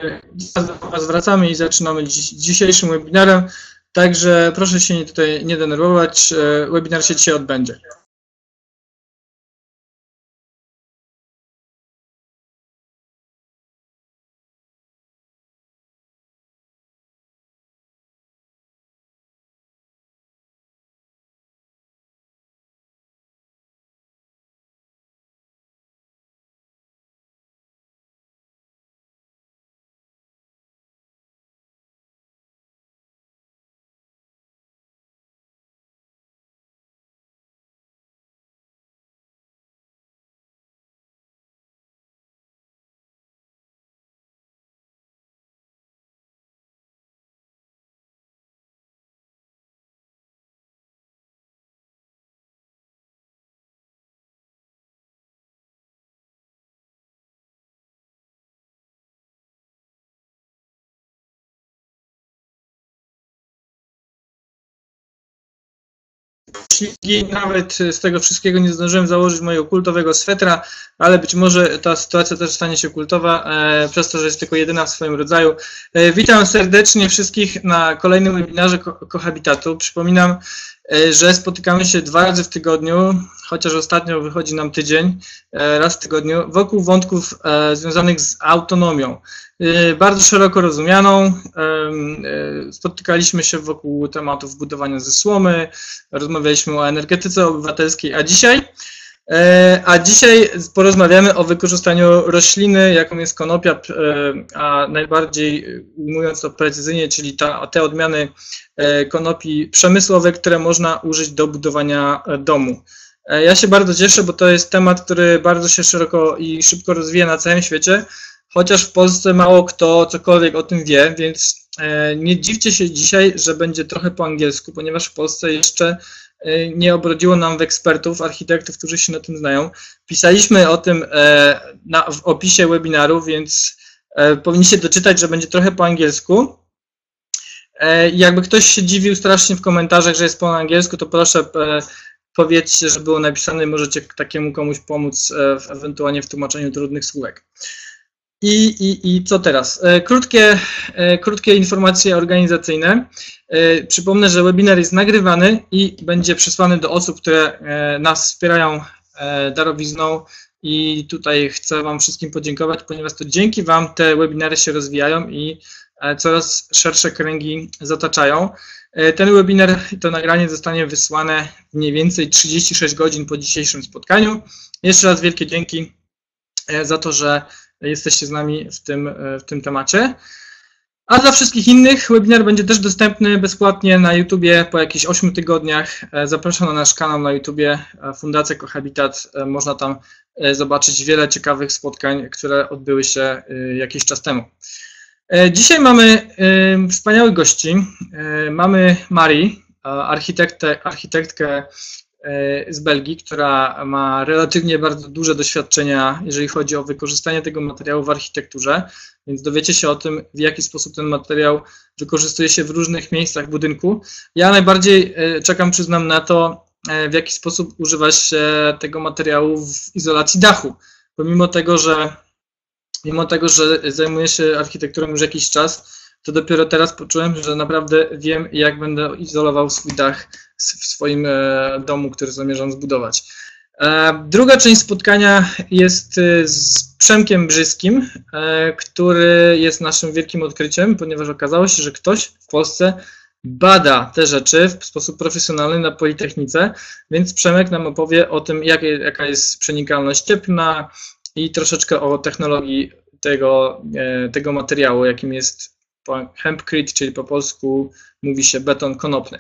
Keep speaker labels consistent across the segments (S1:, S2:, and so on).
S1: Zwracamy i zaczynamy dzisiejszym webinarem, także proszę się tutaj nie denerwować, webinar się dzisiaj odbędzie. Jeśli nawet z tego wszystkiego nie zdążyłem założyć mojego kultowego swetra, ale być może ta sytuacja też stanie się kultowa przez to, że jest tylko jedyna w swoim rodzaju. Witam serdecznie wszystkich na kolejnym webinarze Cohabitatu. Przypominam, że spotykamy się 2 razy w tygodniu, chociaż ostatnio wychodzi nam tydzień, raz w tygodniu, wokół wątków związanych z autonomią. Bardzo szeroko rozumianą. Spotykaliśmy się wokół tematów budowania ze słomy, rozmawialiśmy o energetyce obywatelskiej, a dzisiaj porozmawiamy o wykorzystaniu rośliny, jaką jest konopia, a najbardziej ujmując to precyzyjnie, czyli te odmiany konopi przemysłowych, które można użyć do budowania domu. Ja się bardzo cieszę, bo to jest temat, który bardzo się szeroko i szybko rozwija na całym świecie, chociaż w Polsce mało kto cokolwiek o tym wie, więc nie dziwcie się dzisiaj, że będzie trochę po angielsku, ponieważ w Polsce jeszcze nie obrodziło nam w ekspertów, architektów, którzy się na tym znają. Pisaliśmy o tym w opisie webinaru, więc powinniście doczytać, że będzie trochę po angielsku. Jakby ktoś się dziwił strasznie w komentarzach, że jest po angielsku, to proszę powiedzcie, że było napisane i możecie takiemu komuś pomóc ewentualnie w tłumaczeniu trudnych słówek. I co teraz? Krótkie informacje organizacyjne. Przypomnę, że webinar jest nagrywany i będzie przesłany do osób, które nas wspierają darowizną i tutaj chcę Wam wszystkim podziękować, ponieważ to dzięki Wam te webinary się rozwijają i coraz szersze kręgi zataczają. Ten webinar, to nagranie zostanie wysłane mniej więcej 36 godzin po dzisiejszym spotkaniu. Jeszcze raz wielkie dzięki za to, że jesteście z nami w tym temacie. A dla wszystkich innych webinar będzie też dostępny bezpłatnie na YouTubie po jakichś 8 tygodniach. Zapraszam na nasz kanał na YouTubie Fundacja Cohabitat. Można tam zobaczyć wiele ciekawych spotkań, które odbyły się jakiś czas temu. Dzisiaj mamy wspaniałych gości. Mamy Marii, architektkę z Belgii, która ma relatywnie bardzo duże doświadczenia, jeżeli chodzi o wykorzystanie tego materiału w architekturze, więc dowiecie się o tym, w jaki sposób ten materiał wykorzystuje się w różnych miejscach budynku. Ja najbardziej czekam, przyznam, na to, w jaki sposób używa się tego materiału w izolacji dachu, pomimo tego, że zajmuję się architekturą już jakiś czas, to dopiero teraz poczułem, że naprawdę wiem, jak będę izolował swój dach w swoim domu, który zamierzam zbudować. Druga część spotkania jest z Przemkiem Brzyskim, który jest naszym wielkim odkryciem, ponieważ okazało się, że ktoś w Polsce bada te rzeczy w sposób profesjonalny na Politechnice, więc Przemek nam opowie o tym, jaka jest przenikalność cieplna i troszeczkę o technologii tego materiału, jakim jest hempcrete, czyli po polsku mówi się beton konopny.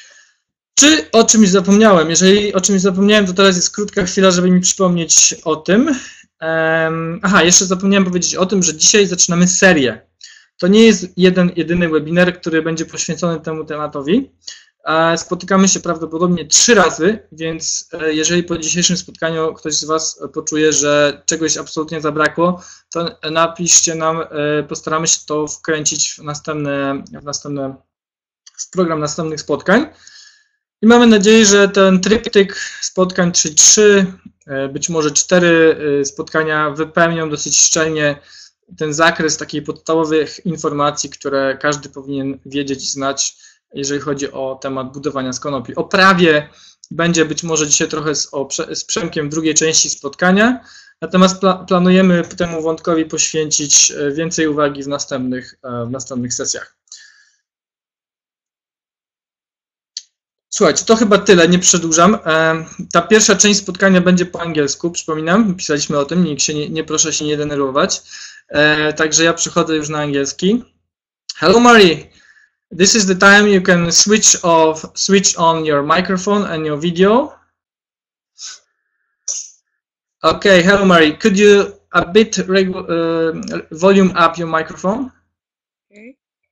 S1: Czy o czymś zapomniałem? Jeżeli o czymś zapomniałem, to teraz jest krótka chwila, żeby mi przypomnieć o tym. Jeszcze zapomniałem powiedzieć o tym, że dzisiaj zaczynamy serię. To nie jest jedyny webinar, który będzie poświęcony temu tematowi. Spotykamy się prawdopodobnie 3 razy, więc jeżeli po dzisiejszym spotkaniu ktoś z Was poczuje, że czegoś absolutnie zabrakło, to napiszcie nam, postaramy się to wkręcić w program następnych spotkań. I mamy nadzieję, że ten tryptyk spotkań, czyli 3, być może 4 spotkania wypełnią dosyć szczelnie ten zakres takich podstawowych informacji, które każdy powinien wiedzieć i znać, jeżeli chodzi o temat budowania z konopi. O prawie będzie być może dzisiaj trochę z Przemkiem w drugiej części spotkania, natomiast planujemy temu wątkowi poświęcić więcej uwagi w następnych sesjach. Słuchajcie, to chyba tyle, nie przedłużam. Ta pierwsza część spotkania będzie po angielsku, przypominam, pisaliśmy o tym, nikt się proszę się nie denerwować. Także ja przechodzę już na angielski. Hello Marie, this is the time you can switch on your microphone and your video. Okay, hello Marie, could you a bit volume up your microphone?
S2: Okay.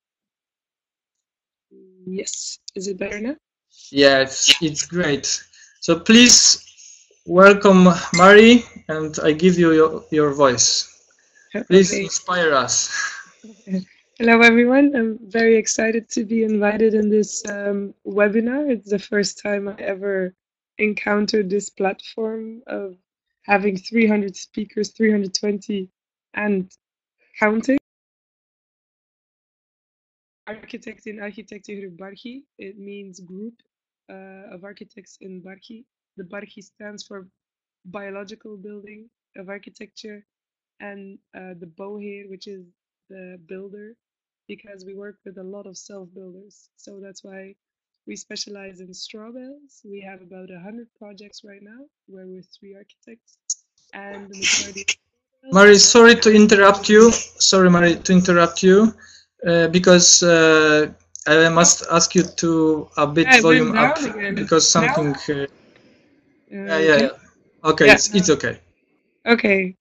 S2: Yes, is it better now?
S1: Yes, it's great. So please welcome Marie, and I give you your voice. Please inspire us.
S2: Hello everyone, I'm very excited to be invited in this webinar. It's the first time I ever encountered this platform of having 300 speakers, 320 and counting. Architect in Architecture Barchi, it means group of architects in Barchi. The Barchi stands for Biological Building of Architecture, and the Boheer, which is the builder, because we work with a lot of self-builders. So that's why we specialize in straw bales. We have about 100 projects right now where we're 3 architects, and the majority.
S1: Marie, sorry to interrupt you. Sorry, Marie, to interrupt you. Because I must ask you to a bit volume up because something. Yeah. Okay, yeah. It's okay.
S2: Okay.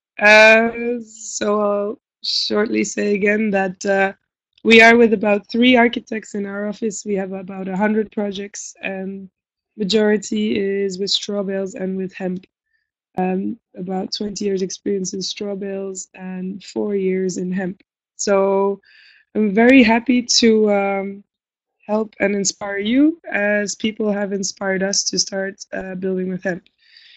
S2: So I'll shortly say again that we are with about 3 architects in our office. We have about 100 projects, and majority is with straw bales and with hemp. About 20 years experience in straw bales and 4 years in hemp. So I'm very happy to help and inspire you as people have inspired us to start building with hemp.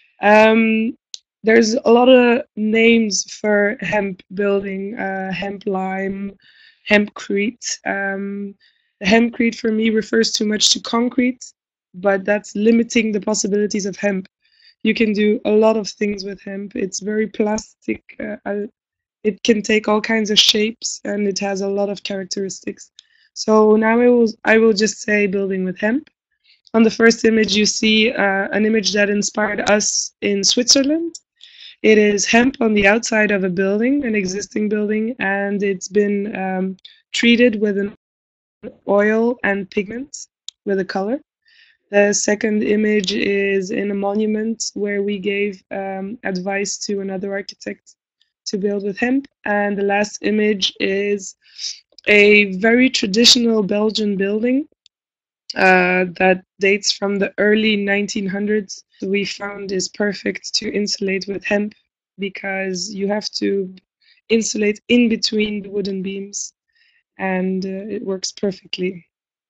S2: There's a lot of names for hemp building, hemp lime, hempcrete. The hempcrete for me refers too much to concrete, but that's limiting the possibilities of hemp. You can do a lot of things with hemp. It's very plastic. It can take all kinds of shapes, and it has a lot of characteristics. So now I will just say building with hemp. On the first image, you see an image that inspired us in Switzerland. It is hemp on the outside of a building, an existing building, and it's been treated with an oil and pigment with a color. The second image is in a monument where we gave advice to another architect to build with hemp. And the last image is a very traditional Belgian building that dates from the early 1900s. We found is perfect to insulate with hemp because you have to insulate in between the wooden beams, and it works perfectly.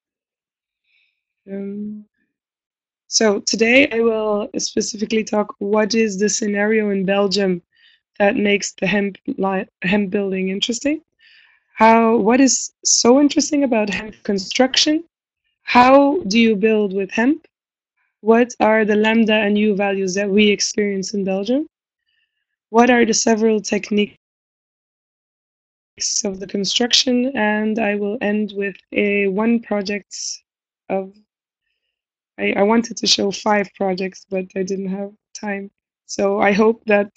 S2: So today I will specifically talk what is the scenario in Belgium that makes the hemp building interesting. What is so interesting about hemp construction? How do you build with hemp? What are the lambda and U values that we experience in Belgium? What are the several techniques of the construction? And I will end with one project of. I wanted to show 5 projects, but I didn't have time. So I hope that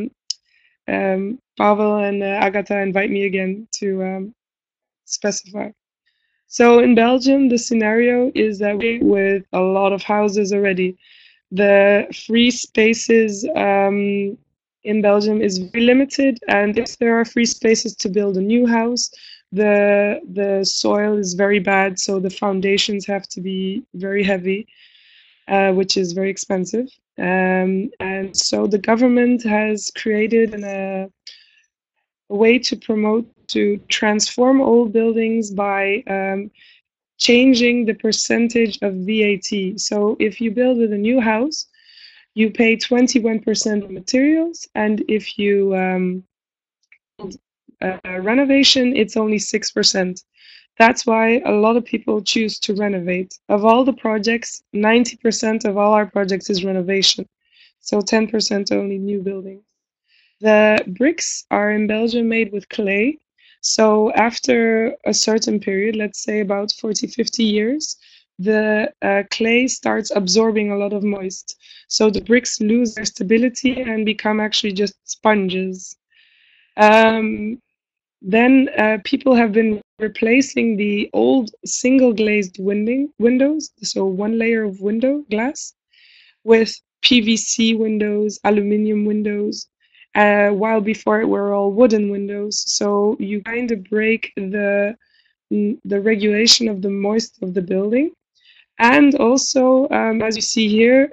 S2: Pavel and Agatha invite me again to specify. So in Belgium, the scenario is that we with a lot of houses already. The free spaces in Belgium is very limited, and if there are free spaces to build a new house, the soil is very bad, so the foundations have to be very heavy, which is very expensive. And so the government has created a way to transform old buildings by changing the percentage of VAT. So if you build with a new house, you pay 21% of materials, and if you build renovation, it's only 6%. That's why a lot of people choose to renovate. Of all the projects, 90% of all our projects is renovation. So 10% only new buildings. The bricks are in Belgium made with clay. So after a certain period, let's say about 40, 50 years, the clay starts absorbing a lot of moist. So the bricks lose their stability and become actually just sponges. Um, then people have been replacing the old single glazed windows, so one layer of window glass, with PVC windows, aluminium windows, while before it were all wooden windows. So you kind of break the regulation of the moist of the building. And also, as you see here,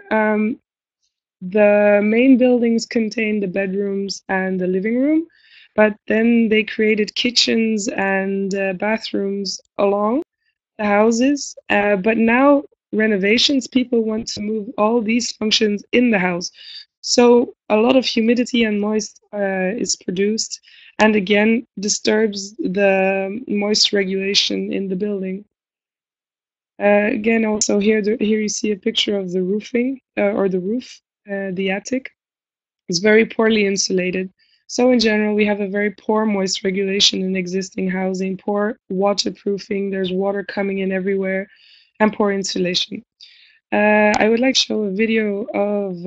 S2: the main buildings contain the bedrooms and the living room, but then they created kitchens and bathrooms along the houses. But now renovations, people want to move all these functions in the house. So a lot of humidity and moist is produced, and again disturbs the moist regulation in the building. Again, also here you see a picture of the roofing or the roof, the attic. It's very poorly insulated. So in general, we have a very poor moist regulation in existing housing, poor waterproofing, there's water coming in everywhere, and poor insulation. I would like to show a video of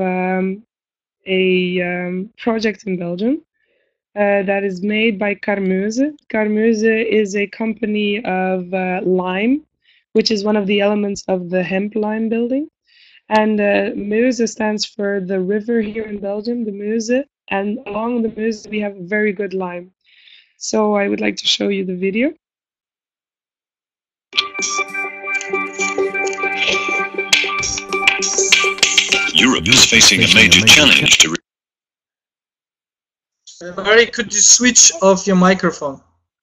S2: a project in Belgium that is made by Carmeuse. Carmeuse is a company of lime, which is one of the elements of the hemp lime building. And Meuse stands for the river here in Belgium, the Meuse, and along the Meuse we have very good lime. So I would like to show you the video.
S3: Europe is facing a major challenge to...
S1: Barry, could you switch off your microphone?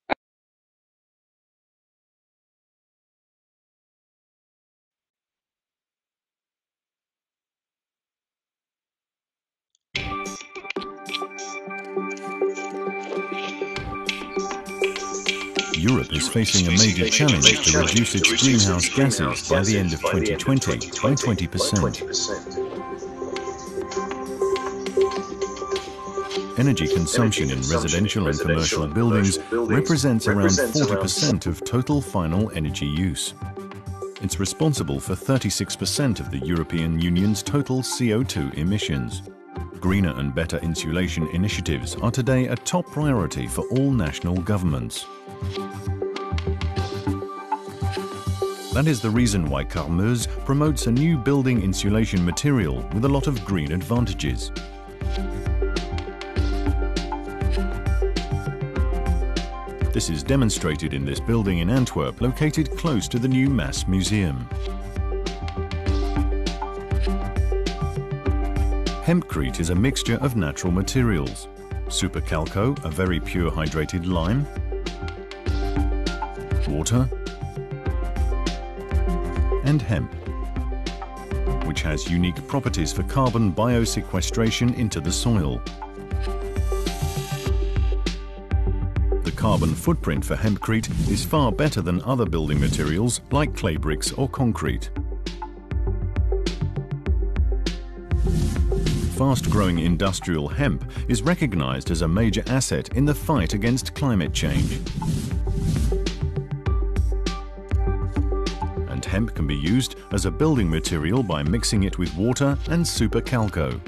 S3: Europe is facing a major challenge to reduce its greenhouse gases by the end of 2020 by 20%. Energy consumption in residential and commercial buildings represents around 40% of total final energy use. It's responsible for 36% of the European Union's total CO2 emissions. Greener and better insulation initiatives are today a top priority for all national governments. That is the reason why Carmeuse promotes a new building insulation material with a lot of green advantages. This is demonstrated in this building in Antwerp, located close to the new Mass Museum. Hempcrete is a mixture of natural materials. Supercalco, a very pure hydrated lime, water, and hemp, which has unique properties for carbon biosequestration into the soil. The carbon footprint for hempcrete is far better than other building materials like clay bricks or concrete. Fast-growing industrial hemp is recognized as a major asset in the fight against climate change. And hemp can be used as a building material by mixing it with water and supercalco.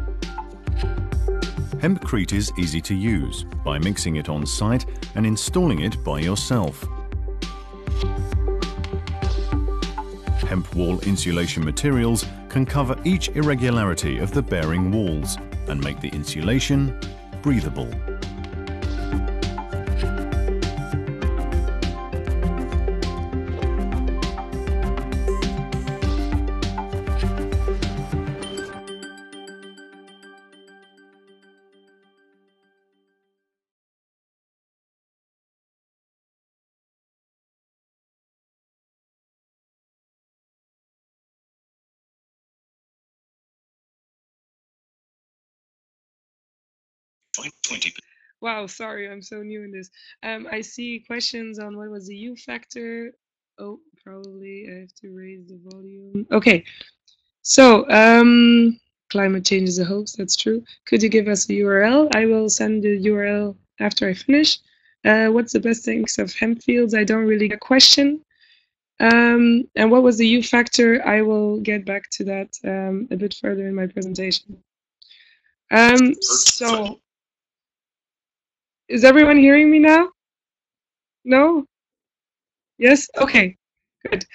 S3: Hempcrete is easy to use by mixing it on site and installing it by yourself. Hemp wall insulation materials can cover each irregularity of the bearing walls and make the insulation breathable.
S2: Wow, sorry, I'm so new in this. I see questions on what was the U factor. Oh, probably I have to raise the volume. Okay, so climate change is a hoax, that's true. Could you give us a URL? I will send the URL after I finish. What's the best mix of hemp fields? I don't really get a question. And what was the U factor? I will get back to that a bit further in my presentation. So is everyone hearing me now? No? Yes? Okay, good.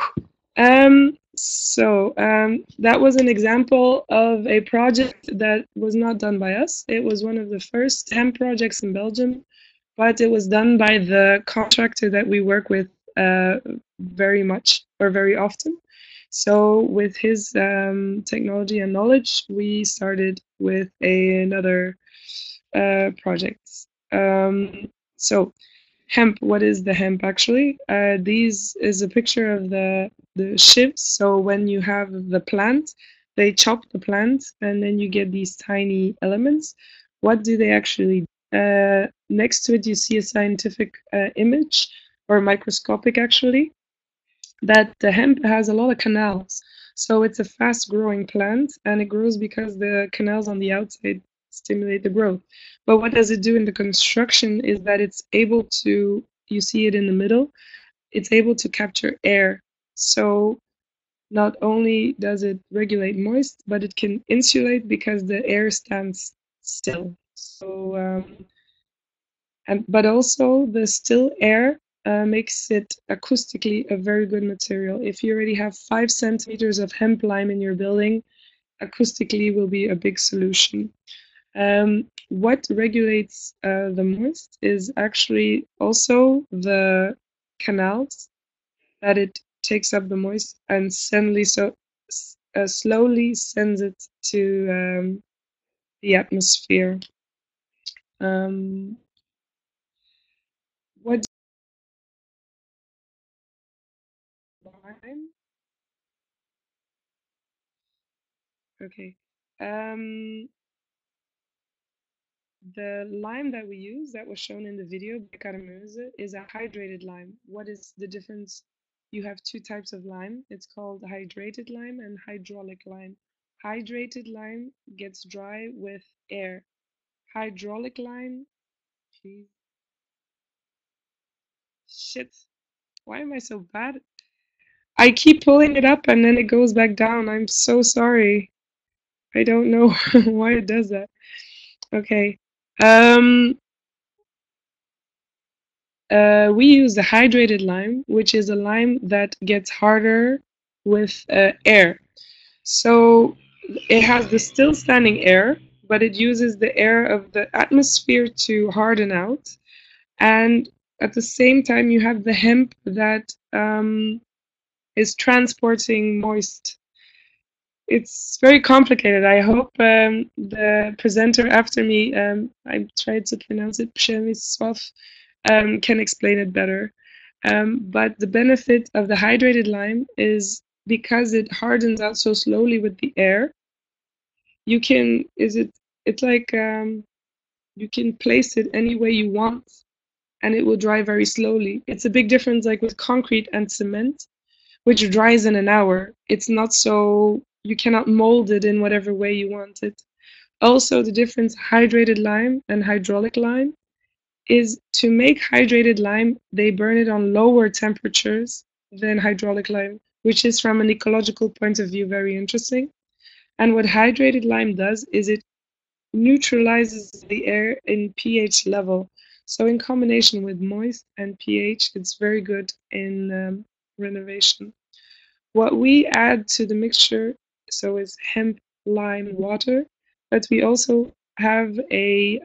S2: That was an example of a project that was not done by us. It was one of the first hemp projects in Belgium, but it was done by the contractor that we work with very much or very often. So with his technology and knowledge, we started with another project. So hemp, what is the hemp actually? These is a picture of the shivs. So when you have the plant, they chop the plant and then you get these tiny elements. What do they actually do? Next to it, you see a scientific image, or microscopic actually, that the hemp has a lot of canals. So it's a fast growing plant and it grows because the canals on the outside stimulate the growth. But what does it do in the construction is that it's able to, you see it in the middle, it's able to capture air. So not only does it regulate moist, but it can insulate because the air stands still. So, but also the still air makes it acoustically a very good material. If you already have 5 centimeters of hemp lime in your building, acoustically will be a big solution. What regulates the moist is actually also the canals, that it takes up the moist and slowly sends it to the atmosphere. What lime? Okay. The lime that we use, that was shown in the video by Karamuse, is a hydrated lime. What is the difference? You have 2 types of lime. It's called hydrated lime and hydraulic lime. Hydrated lime gets dry with air. Hydraulic lime, geez, shit, why am I so bad? I keep pulling it up and then it goes back down. I'm so sorry. I don't know why it does that. Okay. We use the hydrated lime, which is a lime that gets harder with air. So it has the still standing air, but it uses the air of the atmosphere to harden out. And at the same time, you have the hemp that is transporting moist. It's very complicated. I hope the presenter after me, I tried to pronounce it, Przemysław, can explain it better. But the benefit of the hydrated lime is because it hardens out so slowly with the air. You can, it's like you can place it any way you want and it will dry very slowly. It's a big difference like with concrete and cement, which dries in an hour. It's not so, you cannot mold it in whatever way you want it. Also, the difference hydrated lime and hydraulic lime is to make hydrated lime, they burn it on lower temperatures than hydraulic lime, which is from an ecological point of view very interesting. And what hydrated lime does is it neutralizes the air in pH level. So in combination with moist and pH, it's very good in renovation. What we add to the mixture, so is hemp, lime, water, but we also have a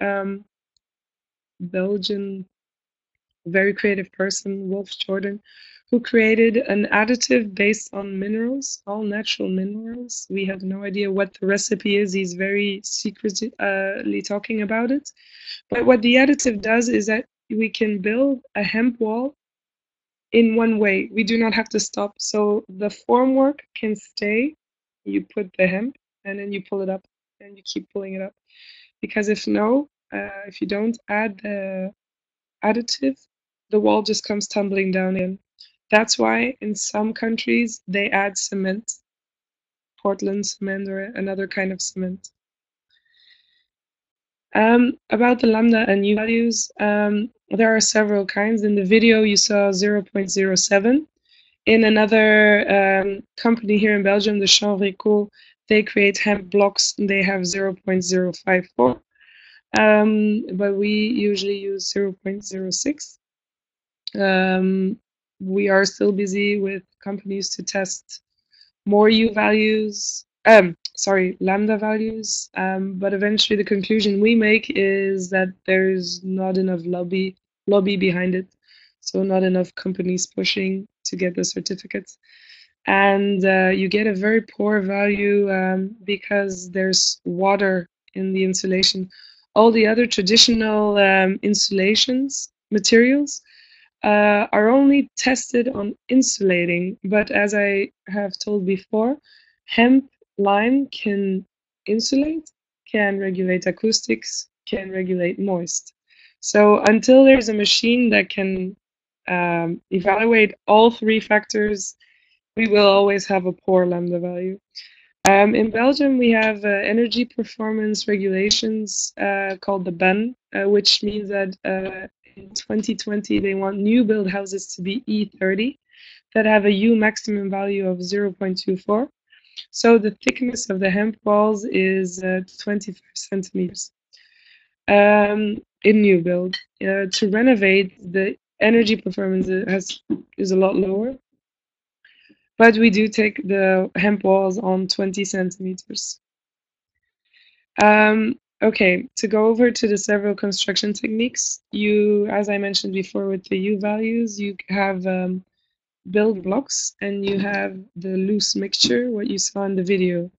S2: Belgian very creative person, Wolf Jordan, who created an additive based on minerals, all natural minerals. We have no idea what the recipe is. He's very secretly talking about it. But what the additive does is that we can build a hemp wall in one way. We do not have to stop. So the formwork can stay. You put the hemp and then you pull it up and you keep pulling it up. Because if no, if you don't add the additive, the wall just comes tumbling down in. That's why in some countries they add cement, Portland cement or another kind of cement. About the lambda and U values, there are several kinds. In the video you saw 0.07. In another company here in Belgium, the Chanvreco, they create hemp blocks and they have 0.054. But we usually use 0.06. We are still busy with companies to test more U values, lambda values, but eventually the conclusion we make is that there's not enough lobby behind it, so not enough companies pushing to get the certificates, and you get a very poor value because there's water in the insulation. All the other traditional insulations materials are only tested on insulating, but as I have told before, hemp lime can insulate, can regulate acoustics, can regulate moist. So until there's a machine that can evaluate all three factors, we will always have a poor lambda value. In Belgium, we have energy performance regulations called the BEN, which means that in 2020 they want new build houses to be E30 that have a U maximum value of 0.24. So the thickness of the hemp walls is 25 centimeters in new build. To renovate, the energy performance is a lot lower. But we do take the hemp walls on 20 centimeters. Okay, to go over to the several construction techniques, as I mentioned before with the U values, you have build blocks and you have the loose mixture, what you saw in the video.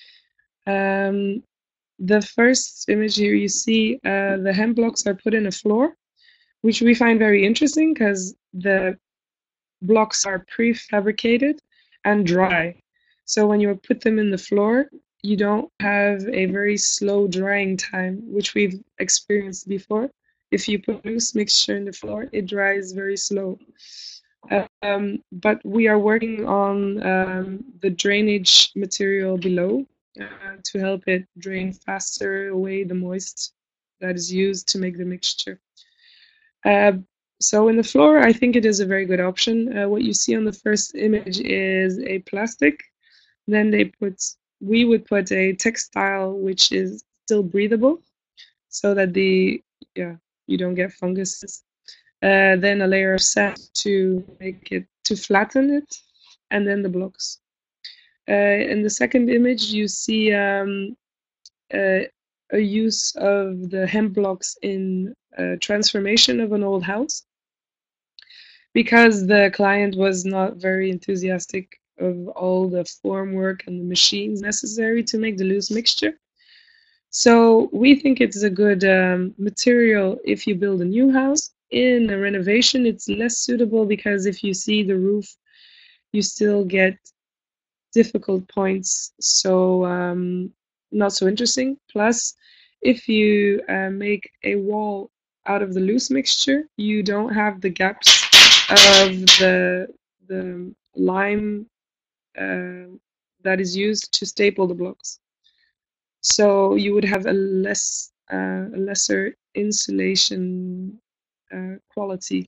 S2: The first image here, you see the hemp blocks are put in a floor, which we find very interesting because the blocks are prefabricated and dry. So when you put them in the floor, you don't have a very slow drying time, which we've experienced before. If you put loose mixture in the floor, it dries very slow. But we are working on the drainage material below to help it drain faster away the moist that is used to make the mixture. So in the floor, I think it is a very good option. What you see on the first image is a plastic. Then we would put a textile which is still breathable, so that you don't get funguses. Then a layer of sand to flatten it, and then the blocks. In the second image, you see a use of the hemp blocks in transformation of an old house, because the client was not very enthusiastic of all the form work and the machines necessary to make the loose mixture. So we think it's a good material if you build a new house. In a renovation, it's less suitable because if you see the roof, you still get difficult points, so not so interesting. Plus, if you make a wall out of the loose mixture, you don't have the gaps of the lime that is used to staple the blocks. So you would have a lesser insulation quality.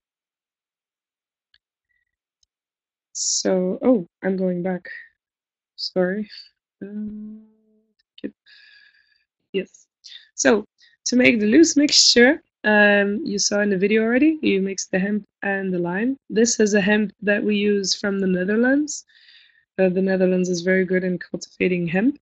S2: So, oh, I'm going back. Sorry. Yes. So to make the loose mixture, you saw in the video already, you mix the hemp and the lime. This is a hemp that we use from the Netherlands. The Netherlands is very good in cultivating hemp.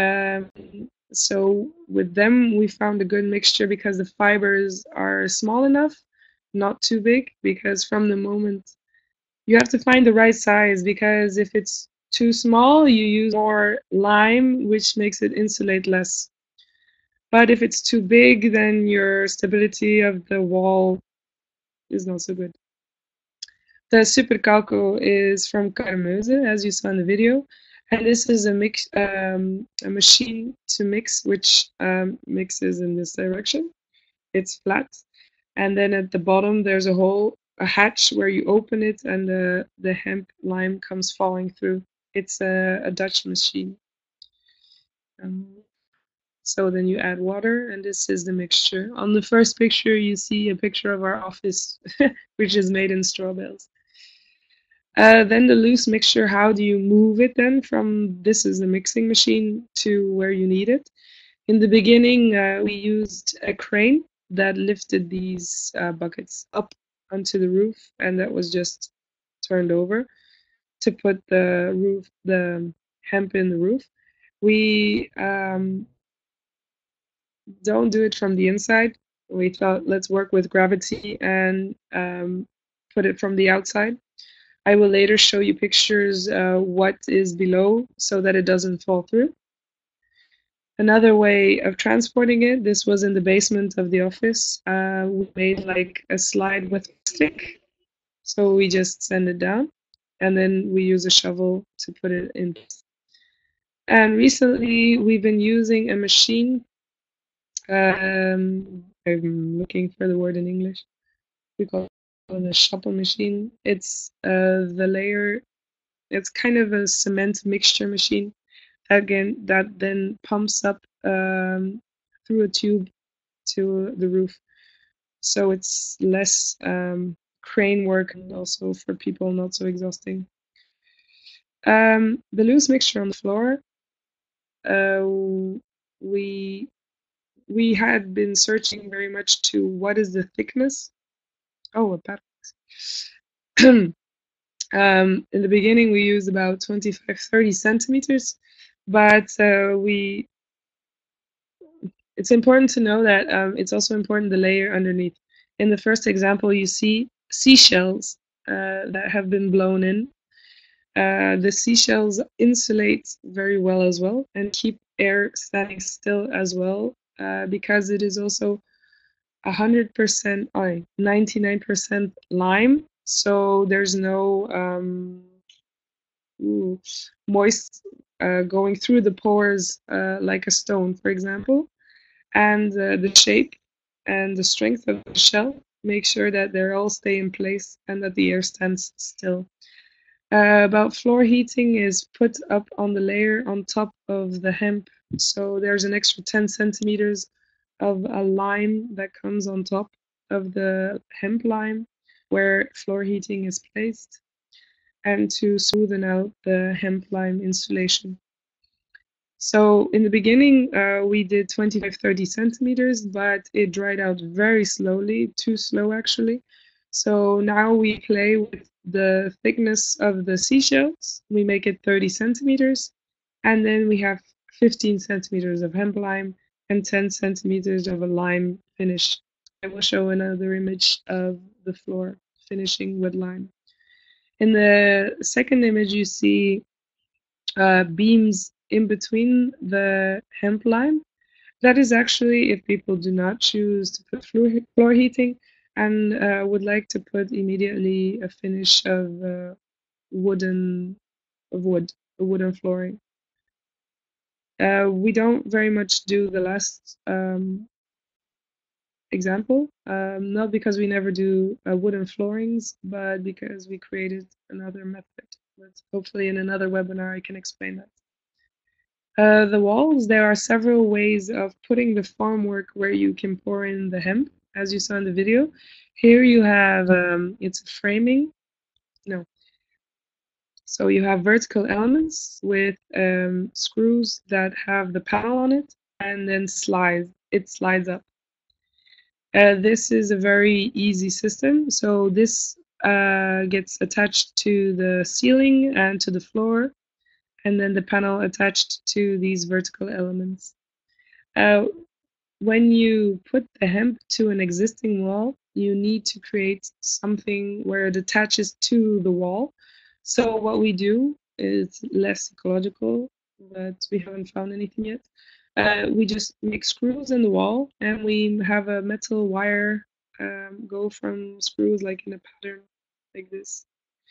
S2: So with them, we found a good mixture because the fibers are small enough, not too big, because from the moment you have to find the right size, because if it's too small, you use more lime, which makes it insulate less. But if it's too big, then your stability of the wall is not so good. The Supercalco is from Carmeuse, as you saw in the video, and this is a machine to mix, which mixes in this direction. it's flat. And then at the bottom, there's a hole, a hatch where you open it and the hemp lime comes falling through. It's a Dutch machine. So then you add water, and this is the mixture. On the first picture, you see a picture of our office, which is made in straw bales. Then the loose mixture, how do you move it then from this is the mixing machine to where you need it? In the beginning, we used a crane that lifted these buckets up onto the roof, and that was just turned over to put the hemp in the roof. We don't do it from the inside. We thought, let's work with gravity and put it from the outside. I will later show you pictures what is below so that it doesn't fall through. Another way of transporting it, this was in the basement of the office. We made like a slide with stick. So we just send it down and then we use a shovel to put it in. And recently we've been using a machine. I'm looking for the word in English. We call it a shopper machine. It's the layer, it's kind of a cement mixture machine. Again, that then pumps up through a tube to the roof. So it's less crane work and also for people not so exhausting. The loose mixture on the floor, we had been searching very much to what is the thickness. Oh, a pattern. In the beginning, we used about 25-30 centimeters, but it's important to know that it's also important the layer underneath. In the first example, you see seashells that have been blown in. The seashells insulate very well as well and keep air standing still as well because it is also 100%, 99% lime. So there's no moist going through the pores like a stone, for example. And the shape and the strength of the shell make sure that they all stay in place and that the air stands still. About floor heating is put up on the layer on top of the hemp. So there's an extra 10 centimeters of a lime that comes on top of the hemp lime where floor heating is placed and to smoothen out the hemp lime insulation. So in the beginning, we did 25-30 centimeters, but it dried out very slowly, too slow actually. So now we play with the thickness of the seashells. We make it 30 centimeters, and then we have 15 centimeters of hemp lime and 10 centimeters of a lime finish. I will show another image of the floor finishing with lime. In the second image, you see beams in between the hemp lime. That is actually if people do not choose to put floor heating and would like to put immediately a finish of wooden flooring. We don't very much do the last example, not because we never do wooden floorings, but because we created another method. But hopefully in another webinar I can explain that. The walls, there are several ways of putting the formwork where you can pour in the hemp, as you saw in the video. Here you have, it's a framing. No. So you have vertical elements with screws that have the panel on it, and then it slides up. This is a very easy system. So this gets attached to the ceiling and to the floor, and then the panel attached to these vertical elements. When you put the hemp to an existing wall, you need to create something where it attaches to the wall. So what we do is less ecological, but we haven't found anything yet. We just make screws in the wall, and we have a metal wire go from screws like in a pattern like this.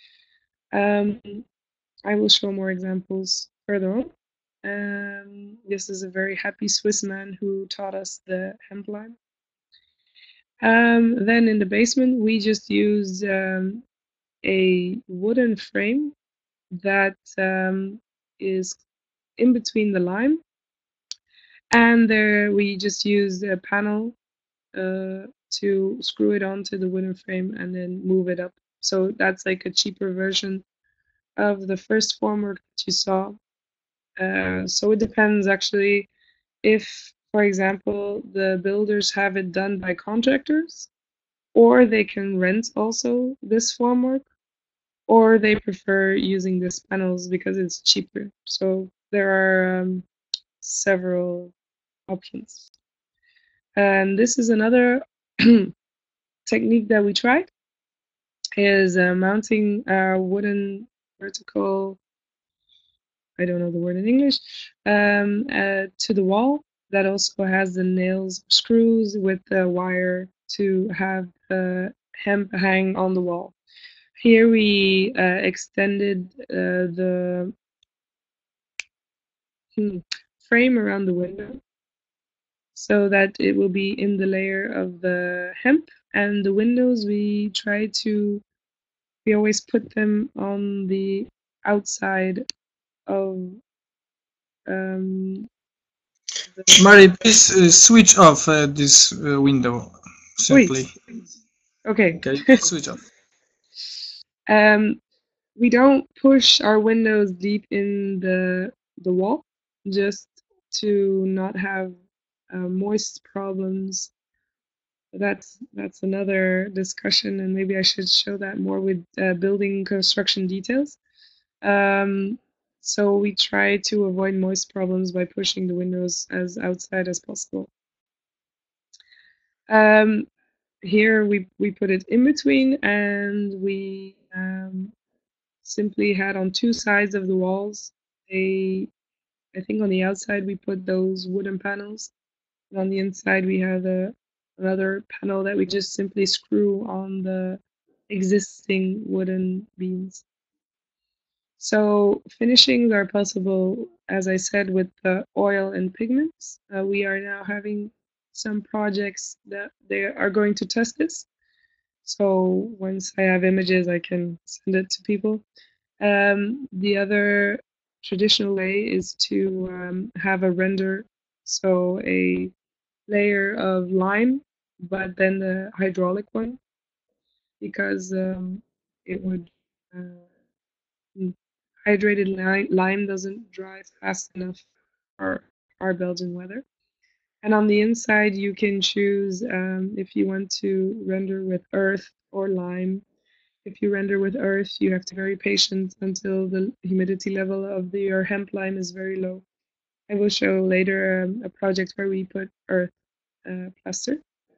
S2: I will show more examples further on. This is a very happy Swiss man who taught us the hemp lime. Then in the basement, we just used a wooden frame that is in between the lime, and there we just used a panel to screw it onto the wooden frame and then move it up. So that's like a cheaper version of the first formwork that you saw. So it depends actually if, for example, the builders have it done by contractors, or they can rent also this formwork, or they prefer using these panels because it's cheaper. So there are several options. And this is another technique that we tried, is mounting a wooden vertical, I don't know the word in English, to the wall that also has the nails, screws with the wire to have the hemp hang on the wall. Here we extended the frame around the window so that it will be in the layer of the hemp, and the windows we always put them on the outside of
S1: Mari, please switch off this window simply.
S2: Okay.
S1: Okay, switch off.
S2: We don't push our windows deep in the wall, just to not have moist problems. That's another discussion, and maybe I should show that more with building construction details. So we try to avoid moist problems by pushing the windows as outside as possible. Here we put it in between, and we simply had on two sides of the walls I think on the outside we put those wooden panels, and on the inside we have another panel that we just simply screw on the existing wooden beams. So finishings are possible, as I said, with the oil and pigments. We are now having some projects that they are going to test this. So once I have images, I can send it to people. The other traditional way is to have a render, so a layer of lime, but then the hydraulic one, because it would hydrated lime doesn't dry fast enough for our Belgian weather. And on the inside, you can choose if you want to render with earth or lime. If you render with earth, you have to be very patient until the humidity level of your hemp lime is very low. I will show later a project where we put earth plaster.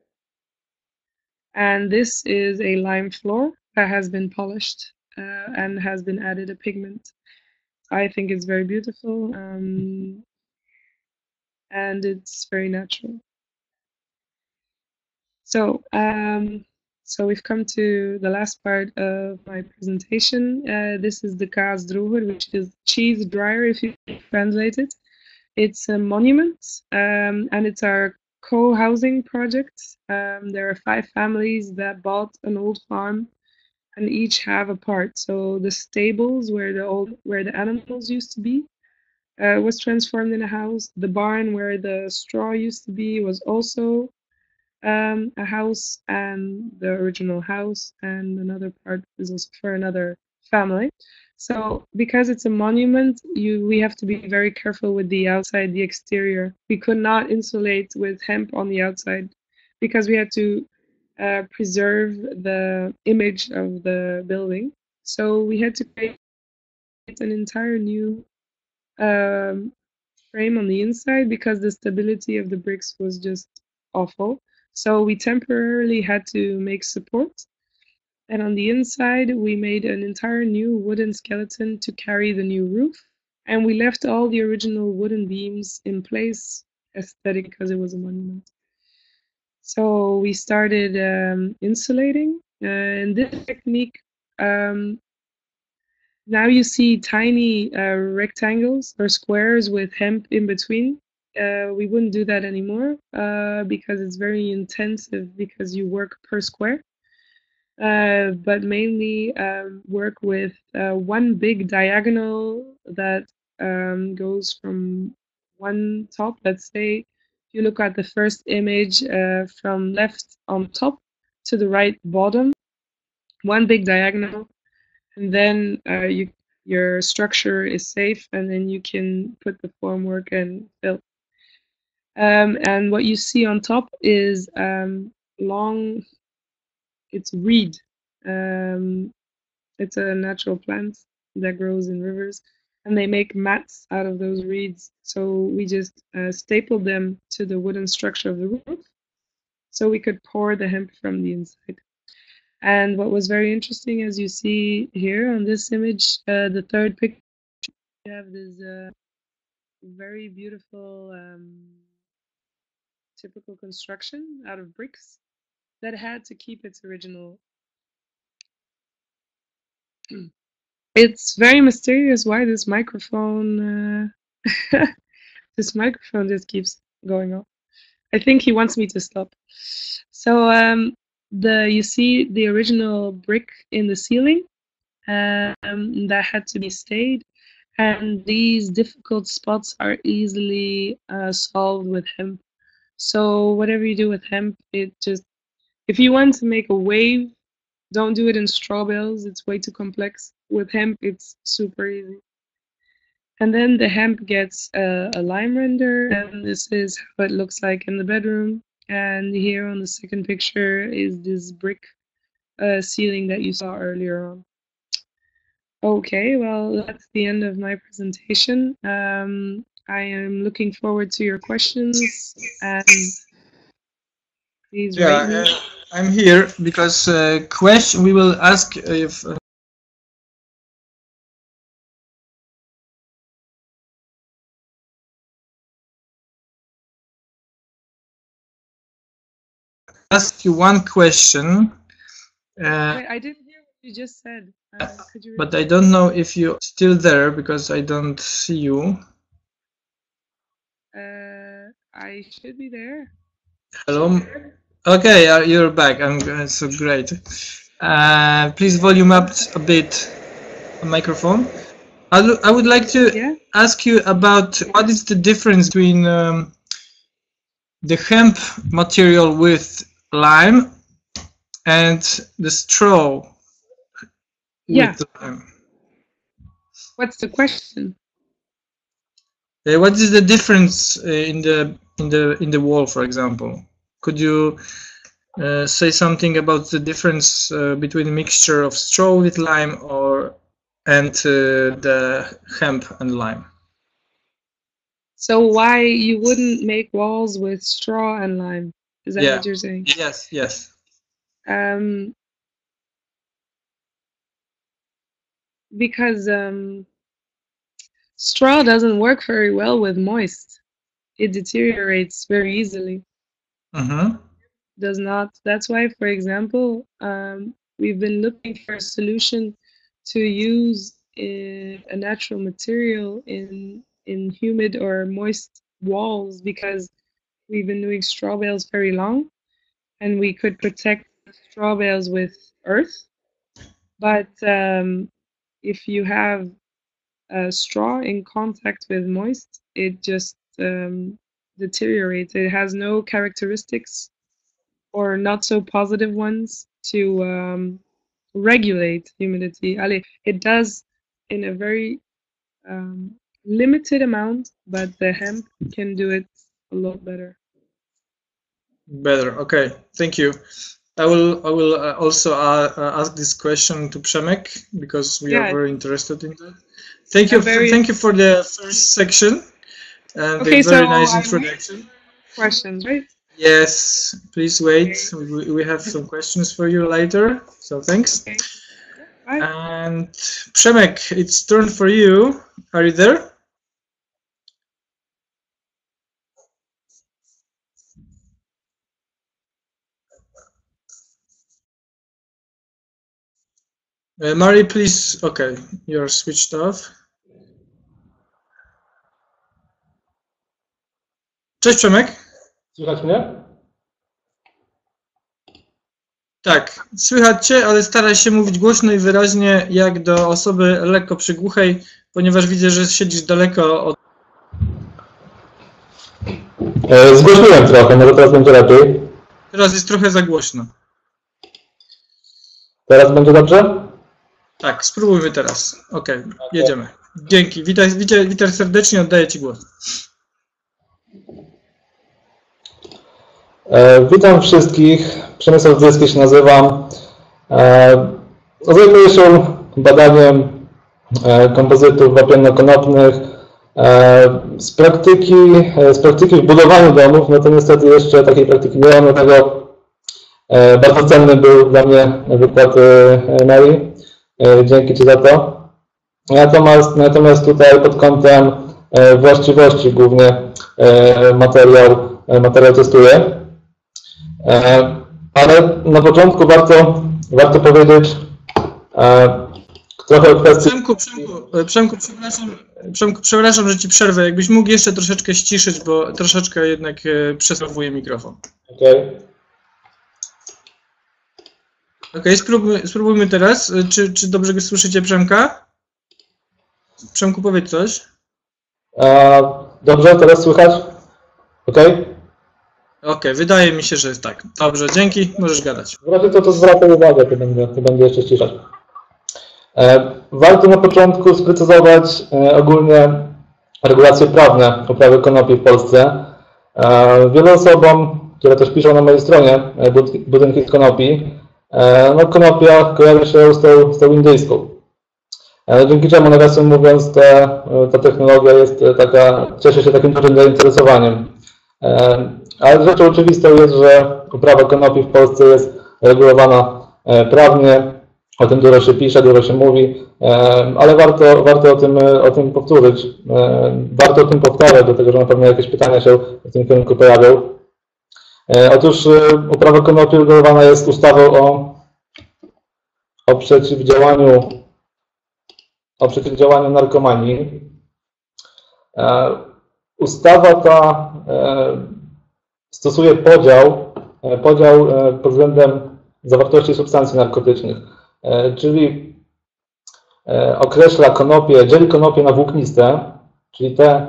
S2: And this is a lime floor that has been polished and has been added a pigment. I think it's very beautiful, and it's very natural. So, so we've come to the last part of my presentation. This is the Kaasdroger, which is cheese dryer, if you translate it. It's a monument, and it's our co-housing project. There are 5 families that bought an old farm, and each have a part. So the stables where the animals used to be was transformed in a house. The barn where the straw used to be was also a house, and the original house, and another part is also for another family. So because it's a monument, we have to be very careful with the outside, the exterior. We could not insulate with hemp on the outside because we had to preserve the image of the building. So we had to create an entire new frame on the inside because the stability of the bricks was just awful. So we temporarily had to make support. And on the inside, we made an entire new wooden skeleton to carry the new roof. And we left all the original wooden beams in place, aesthetic because it was a monument. So we started insulating. And this technique, now you see tiny rectangles or squares with hemp in between. we wouldn't do that anymore because it's very intensive because you work per square. But mainly work with one big diagonal that goes from one top. Let's say if you look at the first image from left on top to the right bottom, one big diagonal, and then your structure is safe, and then you can put the formwork and fill. And what you see on top is long. It's reed. It's a natural plant that grows in rivers, and they make mats out of those reeds. So we just stapled them to the wooden structure of the roof, so we could pour the hemp from the inside. And what was very interesting, as you see here on this image, the third picture, you have this very beautiful typical construction out of bricks that had to keep its original. It's very mysterious why this microphone this microphone just keeps going off. I think he wants me to stop. So you see the original brick in the ceiling that had to be stayed, and these difficult spots are easily solved with hemp. So whatever you do with hemp, it just, if you want to make a wave, don't do it in straw bales, it's way too complex. With hemp, it's super easy. And then the hemp gets a lime render, and this is how it looks like in the bedroom. And here on the second picture is this brick ceiling that you saw earlier on. Okay, well, that's the end of my presentation. I am looking forward to your questions, and please rate me.
S1: I'm here because we will ask if ask you one question.
S2: Wait, I didn't hear what you just said. Could you
S1: but I don't know if you're still there because I don't see you.
S2: I should be there.
S1: Hello. Okay, you're back. I'm so great. Please volume up a bit the microphone. I would like to ask you about what is the difference between the hemp material with lime and the straw with lime.
S2: What's the question?
S1: What is the difference in the wall, for example? Could you say something about the difference between a mixture of straw with lime and the hemp and lime?
S2: So why you wouldn't make walls with straw and lime? Is that what you're saying?
S1: Yes, yes.
S2: Because straw doesn't work very well with moist. It deteriorates very easily. Does not. That's why, for example, we've been looking for a solution to use a natural material in humid or moist walls, because we've been doing straw bales very long, and we could protect straw bales with earth. But if you have straw in contact with moist, it just deteriorates. It has no characteristics, or not so positive ones, to regulate humidity. It does in a very limited amount, but the hemp can do it a lot better.
S1: Okay, thank you. I will also ask this question to Przemek because we are very interested in that. Thank you for the first section and the very nice introduction.
S2: Questions, right?
S1: Yes, please wait. We have some questions for you later. So thanks.
S2: Okay.
S1: And Przemek, it's turn for you. Are you there? Mari, please. Okay, you're switched off. Cześć Przemek.
S4: Słychać mnie?
S1: Tak, słychać Cię, ale staraj się mówić głośno i wyraźnie jak do osoby lekko przygłuchej, ponieważ widzę, że siedzisz daleko od...
S4: Zgłosiłem trochę, może teraz będzie lepiej.
S1: Teraz jest trochę za głośno.
S4: Teraz będzie dobrze?
S1: Tak, spróbujmy teraz. Okej, jedziemy. Dzięki, witaj serdecznie, oddaję Ci głos.
S4: Witam wszystkich, Przemysław Dzyski się nazywam. Zajmuję się badaniem kompozytów wapienno-konopnych. Z praktyki w budowaniu domów, no to niestety jeszcze takiej praktyki nie mam, dlatego bardzo cenny był dla mnie wykład Mary. Dzięki Ci za to. Natomiast tutaj pod kątem właściwości głównie materiał testuję. Ale na początku warto powiedzieć trochę o kwestii...
S1: Przemku, przepraszam, że Ci przerwę. Jakbyś mógł jeszcze troszeczkę ściszyć, bo troszeczkę jednak przesławuje mikrofon. Okej, spróbujmy teraz. Czy dobrze słyszycie Przemka? Przemku, powiedz coś.
S4: Dobrze, teraz słychać?
S1: Okej, wydaje mi się, że jest tak. Dobrze, dzięki, możesz gadać.
S4: W razie to zwracam uwagę, to będę jeszcze ściszać. Warto na początku sprecyzować ogólnie regulacje prawne uprawy konopi w Polsce. Wielu osobom, które też piszą na mojej stronie budynki z konopi, no konopia kojarzy się z tą indyjską. Dzięki czemu, nawiasem mówiąc, ta technologia jest cieszy się takim dużym zainteresowaniem. Ale rzeczą oczywistą jest, że uprawa konopi w Polsce jest regulowana prawnie, o tym dużo się pisze, dużo się mówi, ale warto o tym powtórzyć, warto o tym powtarzać, dlatego że na pewno jakieś pytania się w tym kierunku pojawią. Otóż uprawa konopi regulowana jest ustawą o przeciwdziałaniu narkomanii. Ustawa ta stosuje podział pod względem zawartości substancji narkotycznych, czyli określa konopie, dzieli konopie na włókniste, czyli te,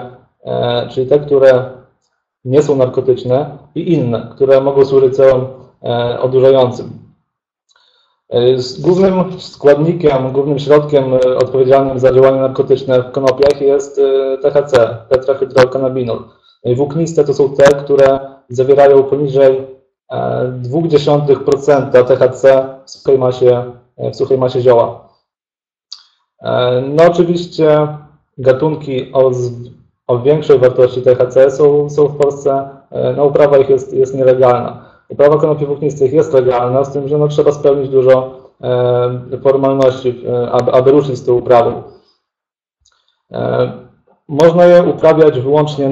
S4: które nie są narkotyczne, i inne, które mogą służyć celom odurzającym. Głównym składnikiem, głównym środkiem odpowiedzialnym za działanie narkotyczne w konopiach jest THC, tetrahydrokannabinol. Włókniste to są te, które zawierają poniżej 0,2% THC w suchej masie zioła. No oczywiście gatunki o większej wartości THC są w Polsce, no uprawa ich jest nielegalna. Uprawa konopi włóknistych jest legalna, z tym, że no, trzeba spełnić dużo formalności, aby ruszyć z tą uprawą. Można je uprawiać wyłącznie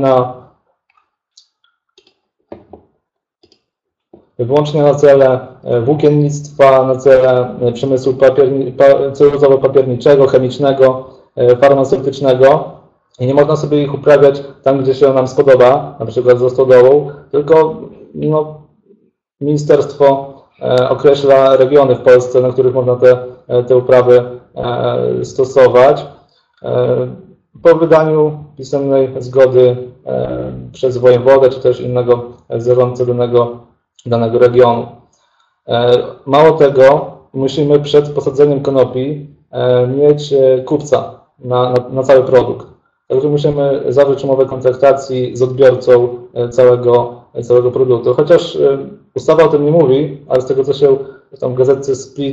S4: na cele włókiennictwa, na cele przemysłu celulozowo-papierniczego, chemicznego, farmaceutycznego. I nie można sobie ich uprawiać tam, gdzie się nam spodoba, na przykład za stodołą, tylko no, ministerstwo określa regiony w Polsce, na których można te uprawy stosować. Po wydaniu pisemnej zgody przez wojewodę czy też innego zarządcę danego regionu. Mało tego, musimy przed posadzeniem konopi mieć kupca na cały produkt. Także musimy zawrzeć umowę kontraktacji z odbiorcą całego produktu. Chociaż ustawa o tym nie mówi, ale z tego, co się tam w gazetce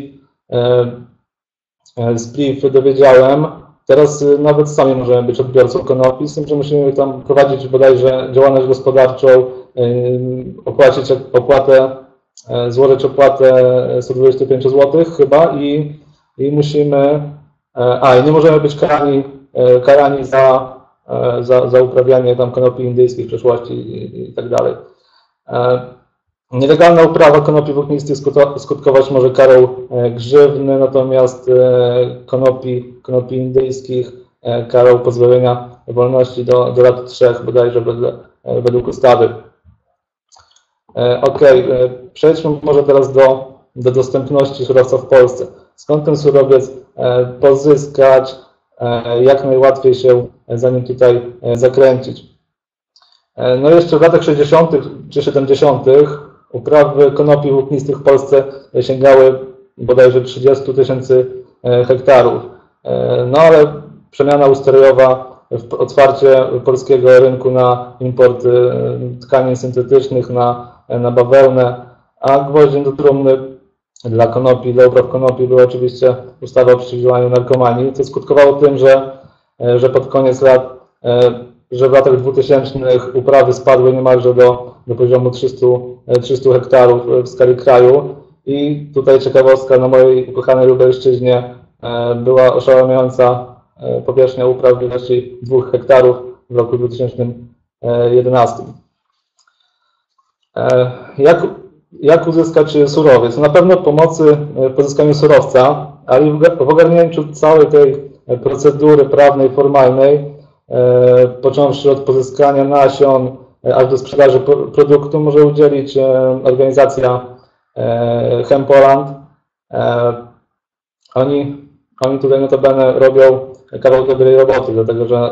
S4: Spliff dowiedziałem, teraz nawet sami możemy być odbiorcą konopi, z tym, że musimy tam prowadzić bodajże działalność gospodarczą, złożyć opłatę 125 zł chyba i musimy, i nie możemy być karani za uprawianie tam konopi indyjskich w przeszłości i tak dalej. Nielegalna uprawa konopi włóknistych skutkować może karą grzywny, natomiast konopi indyjskich karą pozbawienia wolności do lat 3 bodajże według ustawy. Ok, przejdźmy może teraz do dostępności surowca w Polsce. Skąd ten surowiec pozyskać, jak najłatwiej się za nim tutaj zakręcić. No jeszcze w latach 60. czy 70. uprawy konopi włóknistych w Polsce sięgały bodajże 30 000 hektarów. No ale przemiana ustrojowa, otwarcie polskiego rynku na import tkanin syntetycznych, na bawełnę, a gwoździem do trumny dla konopi, dla upraw konopi była oczywiście ustawa o przeciwdziałaniu narkomanii, co skutkowało tym, że pod koniec lat, że w latach 2000 uprawy spadły niemalże do poziomu 300 hektarów w skali kraju. I tutaj ciekawostka, na mojej ukochanej Lubelszczyźnie była oszałamiająca powierzchnia upraw w ilości 2 hektarów w roku 2011. Jak uzyskać surowiec? Na pewno pomocy w pozyskaniu surowca, ale w ogarnięciu całej tej procedury prawnej, formalnej, począwszy od pozyskania nasion, aż do sprzedaży produktu, może udzielić organizacja Hempoland. Oni tutaj notabene robią kawał dobrej roboty, dlatego że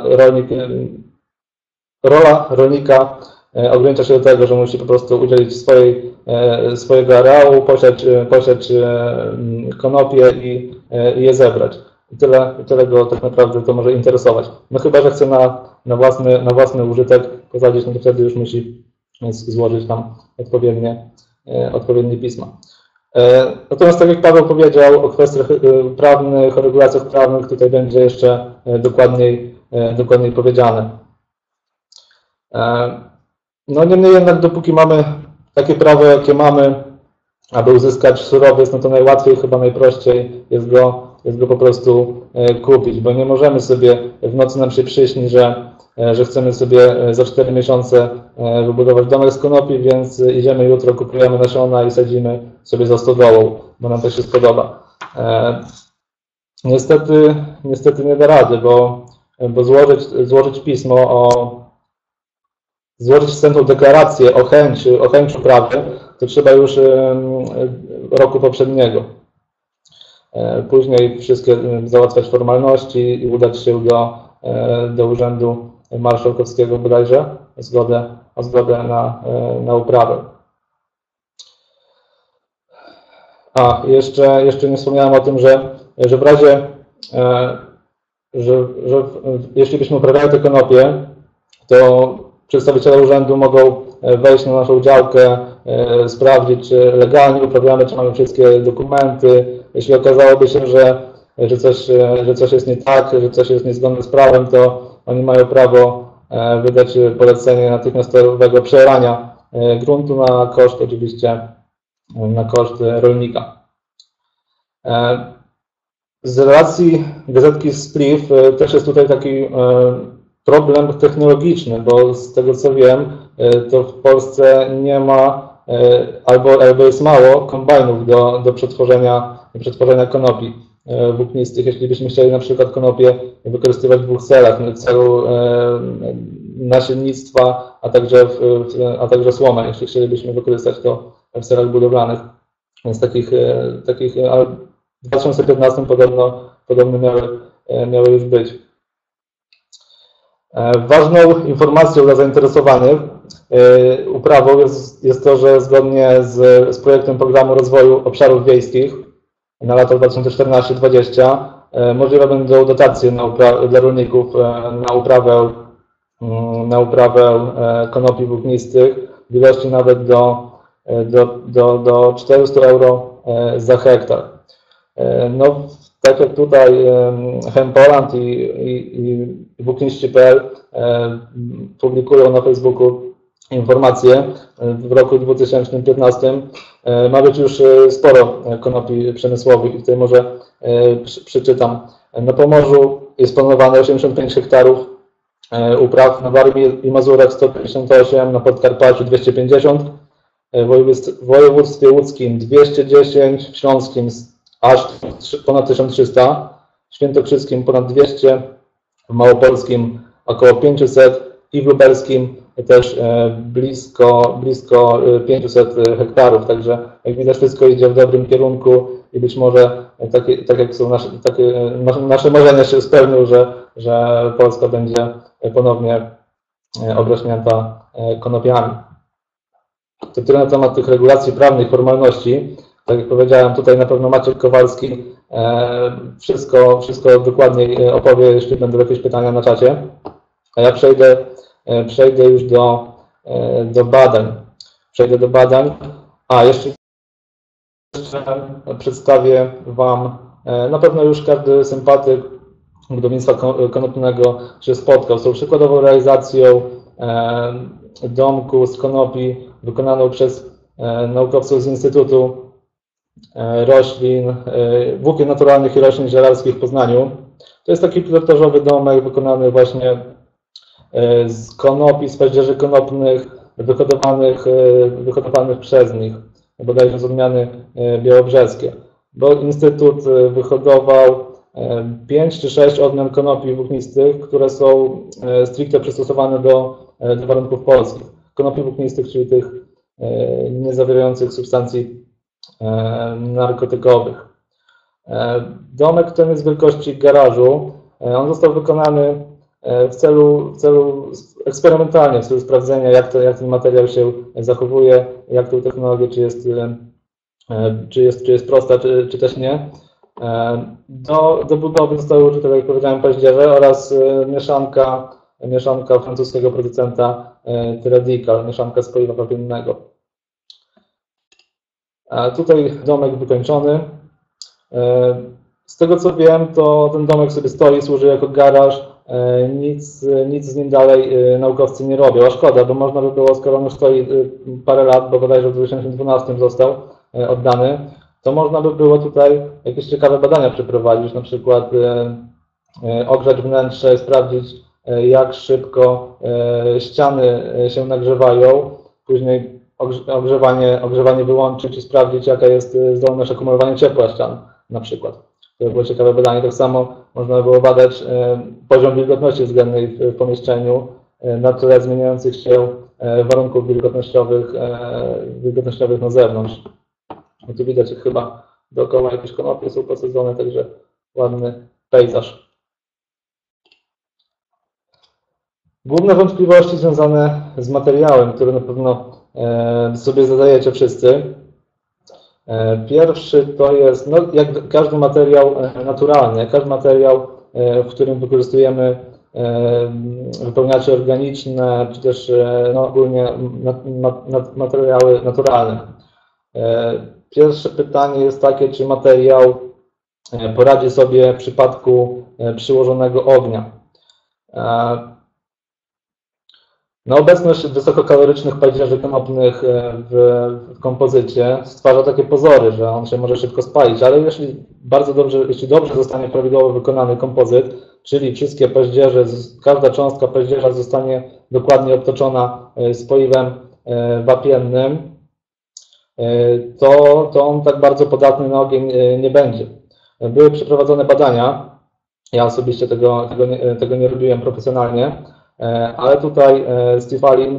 S4: rola rolnika ogranicza się do tego, że musi po prostu udzielić swojego areału, posiać konopie i je zebrać. I tyle go tak naprawdę to może interesować. No chyba że chce na własny użytek posadzić, no to wtedy już musi złożyć tam odpowiednie pisma. Natomiast tak jak Paweł powiedział o kwestiach prawnych, o regulacjach prawnych, tutaj będzie jeszcze dokładniej powiedziane. No niemniej jednak, dopóki mamy takie prawo, jakie mamy, aby uzyskać surowiec, no to najłatwiej, chyba najprościej jest go po prostu kupić, bo nie możemy sobie w nocy nam się przyśni, że chcemy sobie za 4 miesiące wybudować domek z konopi, więc idziemy jutro, kupujemy nasiona i sadzimy sobie za stodołą, bo nam to się spodoba. Niestety nie da rady, bo złożyć pismo złożyć wstępną deklarację o chęci uprawy, to trzeba już roku poprzedniego. Później wszystkie załatwiać formalności i udać się do Urzędu Marszałkowskiego bodajże o zgodę na uprawę. Jeszcze nie wspomniałem o tym, że w razie, że jeśli byśmy uprawiali te konopie, to przedstawiciele urzędu mogą wejść na naszą działkę, sprawdzić, czy legalnie uprawiamy, czy mamy wszystkie dokumenty. Jeśli okazałoby się, że coś jest nie tak, że coś jest niezgodne z prawem, to oni mają prawo wydać polecenie natychmiastowego przeorania gruntu na koszt oczywiście, na koszt rolnika. Z relacji gazetki Spliff też jest tutaj taki problem technologiczny, bo z tego co wiem, to w Polsce nie ma albo jest mało kombajnów do przetworzenia konopi włóknistych. Jeśli byśmy chcieli na przykład konopie wykorzystywać w 2 celach, w celu nasiennictwa, a także słomę, jeśli chcielibyśmy wykorzystać to w celach budowlanych. Więc takich w 2015 podobno miały już być. Ważną informacją dla zainteresowanych uprawą jest to, że zgodnie z projektem Programu Rozwoju Obszarów Wiejskich na lata 2014-2020 możliwe będą dotacje dla rolników na uprawę konopi włóknistych w ilości nawet do 400 euro za hektar. No, tak jak tutaj Hempoland i włókniści.pl publikują na Facebooku informacje, w roku 2015 ma być już sporo konopi przemysłowych i tutaj może przeczytam. Na Pomorzu jest planowane 85 hektarów upraw, na Warmii i Mazurach 158, na Podkarpaciu 250, w województwie łódzkim 210, w śląskim aż ponad 1300, w świętokrzyskim ponad 200, w małopolskim około 500 i w lubelskim też blisko 500 hektarów, także jak widać wszystko idzie w dobrym kierunku i być może tak jak są nasze marzenia się spełnią, że Polska będzie ponownie obrośnięta konopiami. To tyle na temat tych regulacji prawnych, formalności. Tak jak powiedziałem, tutaj na pewno Maciek Kowalski wszystko dokładniej opowie, jeśli będą jakieś pytania na czacie. A ja przejdę już do badań. A jeszcze przedstawię Wam, na pewno już każdy sympatyk budownictwa konopnego się spotkał z tą przykładową realizacją domku z konopi wykonaną przez naukowców z Instytutu Roślin, Włókien Naturalnych i Roślin Zielarskich w Poznaniu. To jest taki pilotażowy domek wykonany właśnie z konopi, z paździerzy konopnych, wyhodowanych przez nich, bodajże z odmiany białobrzeskie. Bo Instytut wyhodował 5 czy 6 odmian konopi włóknistych, które są stricte przystosowane do warunków polskich. Konopi włóknistych, czyli tych niezawierających substancji narkotykowych. Domek ten jest wielkości garażu. On został wykonany w celu eksperymentalnie, w celu sprawdzenia, jak ten materiał się zachowuje, jak tą technologię, czy jest prosta, czy też nie. Do budowy zostały użyte, tak jak powiedziałem, paździerze oraz mieszanka francuskiego producenta Radical, mieszanka z paliwa wapiennego. Tutaj domek wykończony. Z tego co wiem, to ten domek sobie stoi, służy jako garaż. Nic z nim dalej naukowcy nie robią, a szkoda, bo można by było, skoro on już stoi parę lat, bo bodajże w 2012 został oddany, to można by było tutaj jakieś ciekawe badania przeprowadzić, na przykład ogrzać wnętrze, sprawdzić, jak szybko ściany się nagrzewają, później ogrzewanie wyłączyć i sprawdzić, jaka jest zdolność akumulowania ciepła ścian na przykład. To było ciekawe badanie. Tak samo można by było badać poziom wilgotności względnej w pomieszczeniu na tle zmieniających się warunków wilgotnościowych na zewnątrz. I tu widać, jak chyba dookoła jakieś konopie są posadzone, także ładny pejzaż. Główne wątpliwości związane z materiałem, które na pewno sobie zadajecie wszyscy. Pierwszy to jest, no, jak każdy materiał naturalny, jak każdy materiał, w którym wykorzystujemy wypełniacze organiczne, czy też no, ogólnie materiały naturalne. Pierwsze pytanie jest takie, czy materiał poradzi sobie w przypadku przyłożonego ognia. No, obecność wysokokalorycznych paździerzy konopnych w kompozycie stwarza takie pozory, że on się może szybko spalić, ale jeśli dobrze zostanie prawidłowo wykonany kompozyt, czyli wszystkie paździerze, każda cząstka paździerza zostanie dokładnie obtoczona spoiwem wapiennym, to on tak bardzo podatny na ogień nie będzie. Były przeprowadzone badania, ja osobiście tego nie robiłem profesjonalnie, ale tutaj Steve Allen,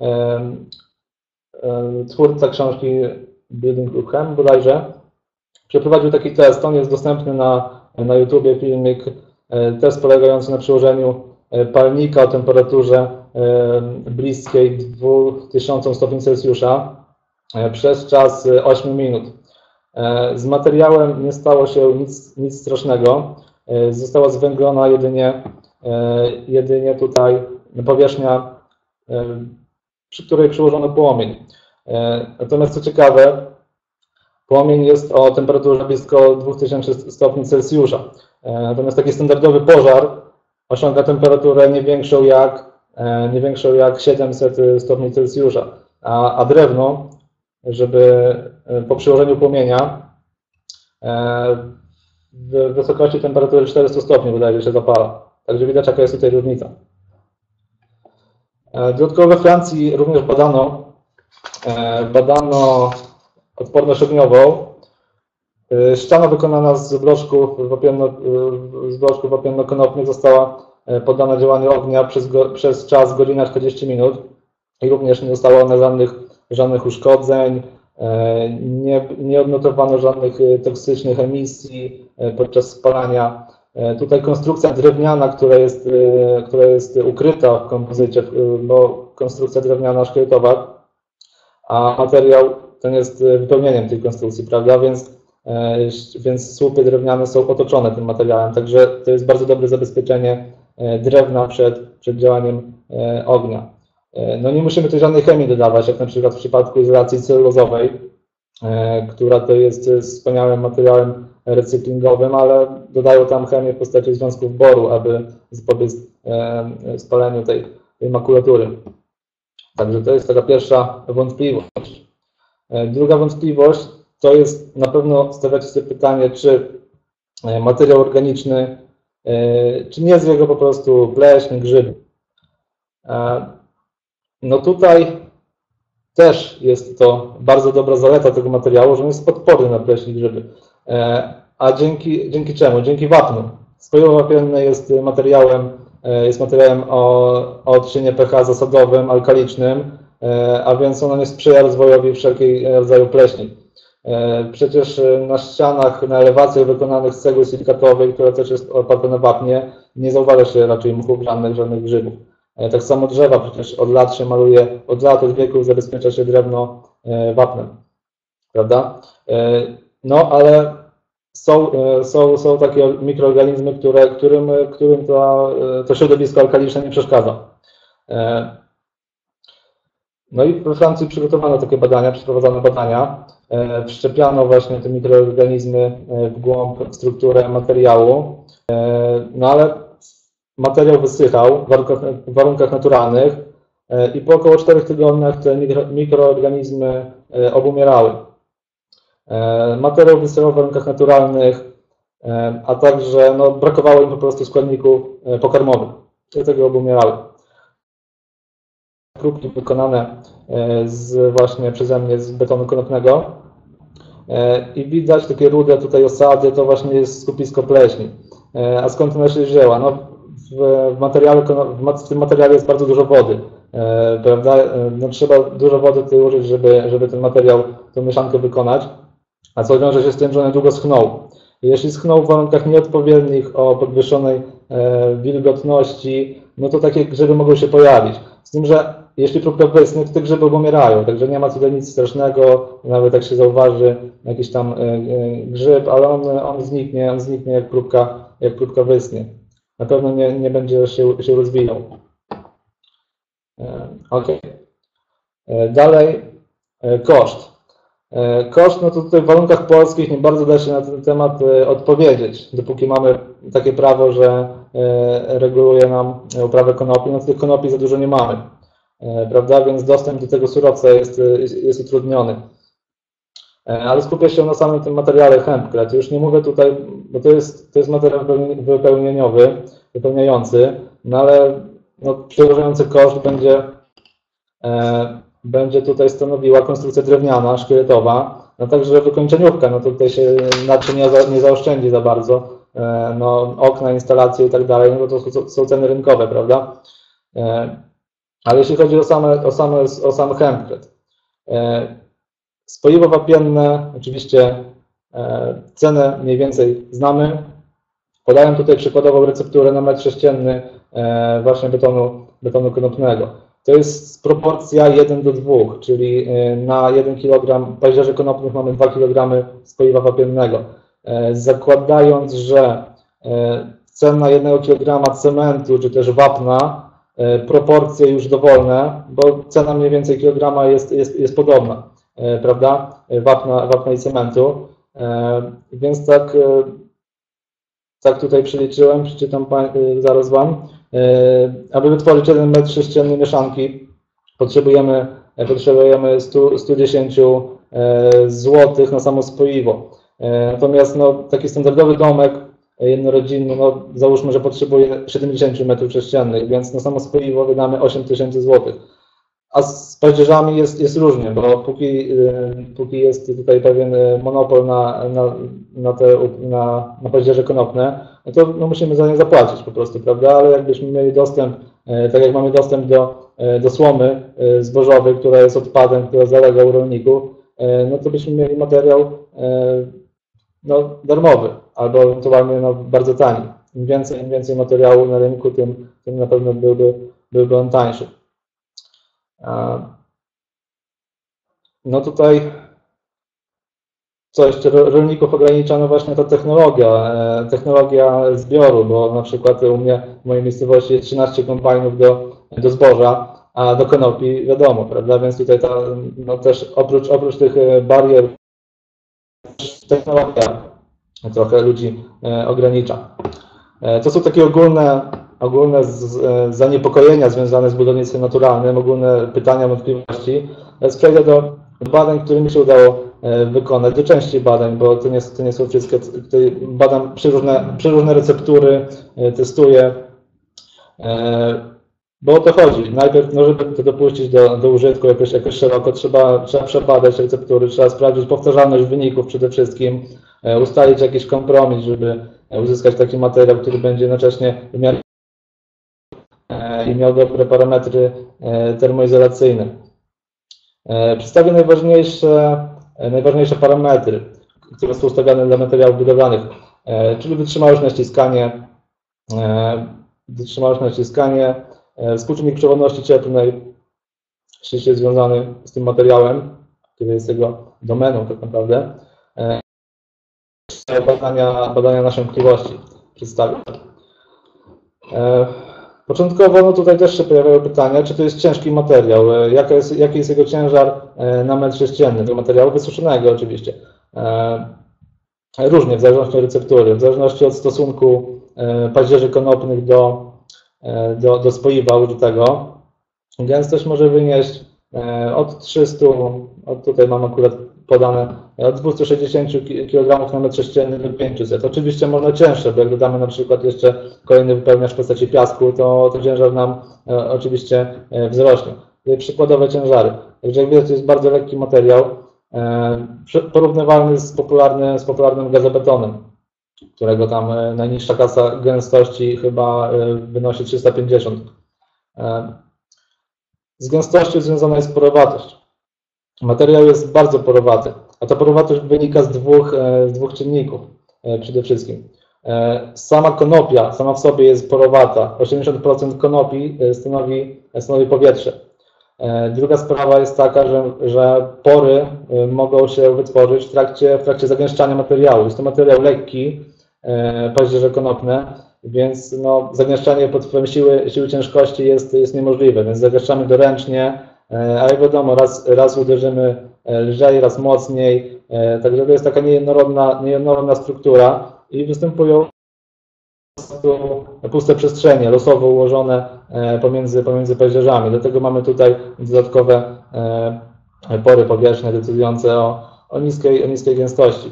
S4: twórca książki Building with Hem bodajże, przeprowadził taki test. On jest dostępny na YouTubie, filmik, test polegający na przyłożeniu palnika o temperaturze bliskiej 2000 stopni Celsjusza przez czas 8 minut. Z materiałem nie stało się nic strasznego. Została zwęglona jedynie tutaj powierzchnia, przy której przyłożono płomień. Natomiast co ciekawe, płomień jest o temperaturze blisko 2000 stopni Celsjusza. Natomiast taki standardowy pożar osiąga temperaturę nie większą jak 700 stopni Celsjusza. A drewno, żeby po przyłożeniu płomienia w wysokości temperatury 400 stopni bodajże się zapala. Także widać, jaka jest tutaj różnica. Dodatkowo we Francji również badano odporność ogniową. Ściana wykonana z bloczków wapienno-konopnych została poddana działaniu ognia przez czas godzina 40 minut i również nie dostało one żadnych uszkodzeń, nie odnotowano żadnych toksycznych emisji podczas spalania. Tutaj konstrukcja drewniana, która jest ukryta w kompozycie, bo konstrukcja drewniana szkieletowa, a materiał ten jest wypełnieniem tej konstrukcji, prawda? Więc słupy drewniane są otoczone tym materiałem, także to jest bardzo dobre zabezpieczenie drewna przed działaniem ognia. No nie musimy tu żadnej chemii dodawać, jak na przykład w przypadku izolacji celulozowej, która to jest wspaniałym materiałem recyklingowym, ale dodają tam chemię w postaci związków boru, aby zapobiec spaleniu tej makulatury. Także to jest taka pierwsza wątpliwość. Druga wątpliwość to jest na pewno stawiacie sobie pytanie, czy materiał organiczny, czy nie jest jego po prostu pleśń, grzyb. No tutaj też jest to bardzo dobra zaleta tego materiału, że on jest odporny na pleśń i grzyby. A dzięki czemu? Dzięki wapnu. Spoiwo wapienne jest materiałem o odczynie pH zasadowym, alkalicznym, a więc ono nie sprzyja rozwojowi wszelkiego rodzaju pleśni. Przecież na ścianach, na elewacjach wykonanych z cegły silikatowej, która też jest oparta na wapnie, nie zauważa się raczej mchów żadnych grzybów. Tak samo drzewa przecież od lat się maluje, od wieków zabezpiecza się drewno wapnem, prawda? No ale są takie mikroorganizmy, którym to środowisko alkaliczne nie przeszkadza. No i we Francji przygotowano takie badania, przeprowadzono badania, wszczepiano właśnie te mikroorganizmy w głąb strukturę materiału, no ale materiał wysychał w warunkach naturalnych i po około 4 tygodniach te mikroorganizmy obumierały. Materiał wysychał w warunkach naturalnych, a także no, brakowało im po prostu składników pokarmowych, dlatego obumierały. Próbki wykonane właśnie przeze mnie z betonu konopnego i widać takie rude tutaj osady, to właśnie jest skupisko pleśni. A skąd ona się wzięła? No, w tym materiale jest bardzo dużo wody, prawda? No, trzeba dużo wody tutaj użyć, żeby ten materiał, tę mieszankę wykonać, a co wiąże się z tym, że one długo schną. Jeśli schną w warunkach nieodpowiednich o podwyższonej wilgotności, no to takie grzyby mogą się pojawić. Z tym, że jeśli próbka wysnie, to te grzyby obumierają, także nie ma tutaj nic strasznego, nawet jak się zauważy jakiś tam grzyb, ale on zniknie jak próbka wysnie. Na pewno nie będzie się rozwijał. Ok. Dalej koszt. Koszt, no to tutaj w warunkach polskich nie bardzo da się na ten temat odpowiedzieć, dopóki mamy takie prawo, że reguluje nam uprawę konopi, no to tych konopi za dużo nie mamy, prawda, więc dostęp do tego surowca jest utrudniony. Ale skupię się na samym tym materiale hempcrete. Już nie mówię tutaj, bo to jest materiał wypełniający, no ale no, przeważający koszt będzie tutaj stanowiła konstrukcja drewniana, szkieletowa, no także wykończeniówka, no to tutaj się na czym nie zaoszczędzi za bardzo, no okna, instalacje i tak dalej, no to są ceny rynkowe, prawda? Ale jeśli chodzi o sam hempcrete, spoiwo wapienne, oczywiście cenę mniej więcej znamy. Podałem tutaj przykładową recepturę na metr sześcienny właśnie betonu konopnego. To jest proporcja 1:2, czyli na 1 kg paździerzy konopnych mamy 2 kg spoiwa wapiennego. Zakładając, że cena 1 kg cementu czy też wapna, proporcje już dowolne, bo cena mniej więcej kilograma jest podobna, prawda, wapna i cementu, więc tak tutaj przeliczyłem, przeczytam zaraz Wam. Aby wytworzyć 1 metr sześcienny mieszanki, potrzebujemy 110 zł na samo spoiwo. Natomiast no, taki standardowy domek jednorodzinny, no, załóżmy, że potrzebuje 70 m3, więc na samo spoiwo wydamy 8000 zł. A z paździerzami jest różnie, bo póki jest tutaj pewien monopol na paździerze konopne, no to no, musimy za nie zapłacić po prostu, prawda? Ale jakbyśmy mieli dostęp, tak jak mamy dostęp do słomy zbożowej, która jest odpadem, która zalega u rolników, no to byśmy mieli materiał no, darmowy albo ewentualnie no, bardzo tani. Im więcej materiału na rynku, tym na pewno byłby on tańszy. No tutaj co jeszcze rolników ogranicza, no właśnie ta technologia zbioru, bo na przykład u mnie w mojej miejscowości jest 13 kombajnów do zboża, a do konopi wiadomo, prawda, więc tutaj no też oprócz tych barier technologia trochę ludzi ogranicza. To są takie ogólne zaniepokojenia związane z budownictwem naturalnym, ogólne pytania, wątpliwości. Teraz przejdę do badań, które mi się udało wykonać, do części badań, bo to nie są wszystkie. Tutaj badam przeróżne receptury, testuję, bo o to chodzi. Najpierw, no, żeby to dopuścić do użytku jakoś szeroko, trzeba przebadać receptury, trzeba sprawdzić powtarzalność wyników przede wszystkim, ustalić jakiś kompromis, żeby uzyskać taki materiał, który będzie jednocześnie miał dobre parametry termoizolacyjne. Przedstawię najważniejsze parametry, które są ustawiane dla materiałów budowlanych, czyli wytrzymałość na ściskanie, współczynnik przewodności cieplnej, ściśle związany z tym materiałem, który jest jego domeną tak naprawdę. Badania nasiąkliwości przedstawię. Początkowo no tutaj też się pojawiały pytania, czy to jest ciężki materiał, jaki jest jego ciężar na metr sześcienny tego materiału, wysuszonego oczywiście. Różnie, w zależności od receptury, w zależności od stosunku paździerzy konopnych do spoiwa użytego. Gęstość może wynieść od 300, tutaj mam akurat podane, od 260 kg na metr sześcienny do 500. Oczywiście można cięższe, bo jak dodamy na przykład jeszcze kolejny wypełniacz w postaci piasku, to ciężar nam oczywiście wzrośnie. Przykładowe ciężary. Także jak widać, to jest bardzo lekki materiał, porównywalny z popularnym gazobetonem, którego tam najniższa klasa gęstości chyba wynosi 350. Z gęstością związana jest porowatość. Materiał jest bardzo porowaty, a ta porowatość wynika z dwóch czynników przede wszystkim. Sama konopia sama w sobie jest porowata. 80% konopi stanowi powietrze. Druga sprawa jest taka, że pory mogą się wytworzyć w trakcie zagęszczania materiału. Jest to materiał lekki, paździerze konopne, więc no, zagęszczanie pod wpływem siły ciężkości jest niemożliwe, więc zagęszczamy doręcznie, a jak wiadomo, raz uderzymy lżej, raz mocniej, także to jest taka niejednorodna struktura i występują puste przestrzenie, losowo ułożone pomiędzy paździerzami. Dlatego mamy tutaj dodatkowe pory powierzchnie decydujące o niskiej gęstości.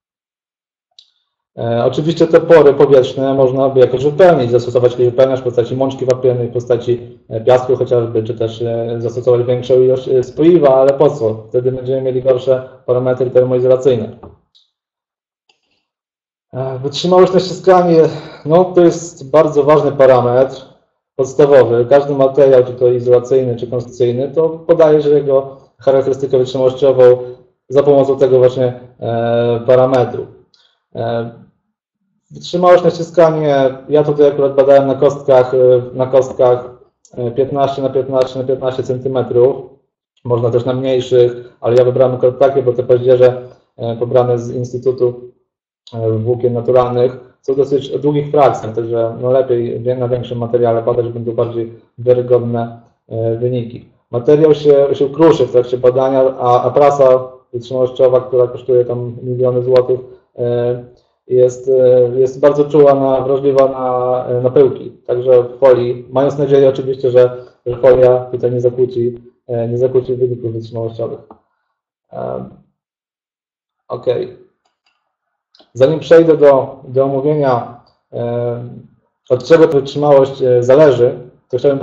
S4: Oczywiście te pory powietrzne można by jakoś wypełnić, zastosować jakiś wypełniacz w postaci mączki wapiennej, w postaci piasku chociażby, czy też zastosować większą ilość spoiwa, ale po co? Wtedy będziemy mieli gorsze parametry termoizolacyjne. Wytrzymałość na ściskanie, no to jest bardzo ważny parametr podstawowy. Każdy materiał, czy to izolacyjny, czy konstrukcyjny, to podaje się jego charakterystykę wytrzymałościową za pomocą tego właśnie parametru. Wytrzymałość na ściskanie, ja tutaj akurat badałem na kostkach 15 na 15 na 15 cm. Można też na mniejszych, ale ja wybrałem akurat takie, bo te paździerze pobrane z Instytutu Włókien Naturalnych są dosyć długich frakcjach, także no lepiej na większym materiale badać, będą bardziej wiarygodne wyniki. Materiał się kruszy w trakcie badania, a prasa wytrzymałościowa, która kosztuje tam miliony złotych, jest bardzo czuła, wrażliwa na pyłki. Także w folii, mając nadzieję oczywiście, że folia tutaj nie zakłóci wyników wytrzymałościowych. Ok. Zanim przejdę do omówienia, od czego ta wytrzymałość zależy, to chciałbym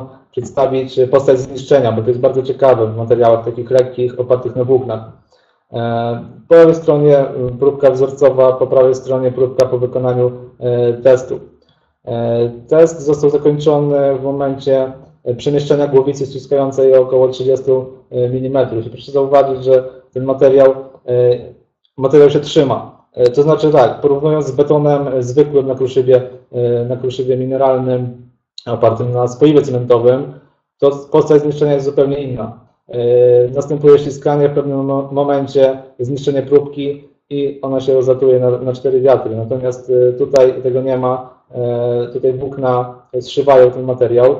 S4: przedstawić postać zniszczenia, bo to jest bardzo ciekawe w materiałach takich lekkich, opartych na włóknach. Po lewej stronie próbka wzorcowa, po prawej stronie próbka po wykonaniu testu. Test został zakończony w momencie przemieszczenia głowicy ściskającej o około 30 mm. Proszę zauważyć, że ten materiał się trzyma. To znaczy tak, porównując z betonem zwykłym na kruszywie mineralnym opartym na spoiwie cementowym, to postać zniszczenia jest zupełnie inna. Następuje ściskanie, w pewnym momencie zniszczenie próbki i ona się rozlatuje na 4 wiatry. Natomiast tutaj tego nie ma. Tutaj włókna zszywają ten materiał.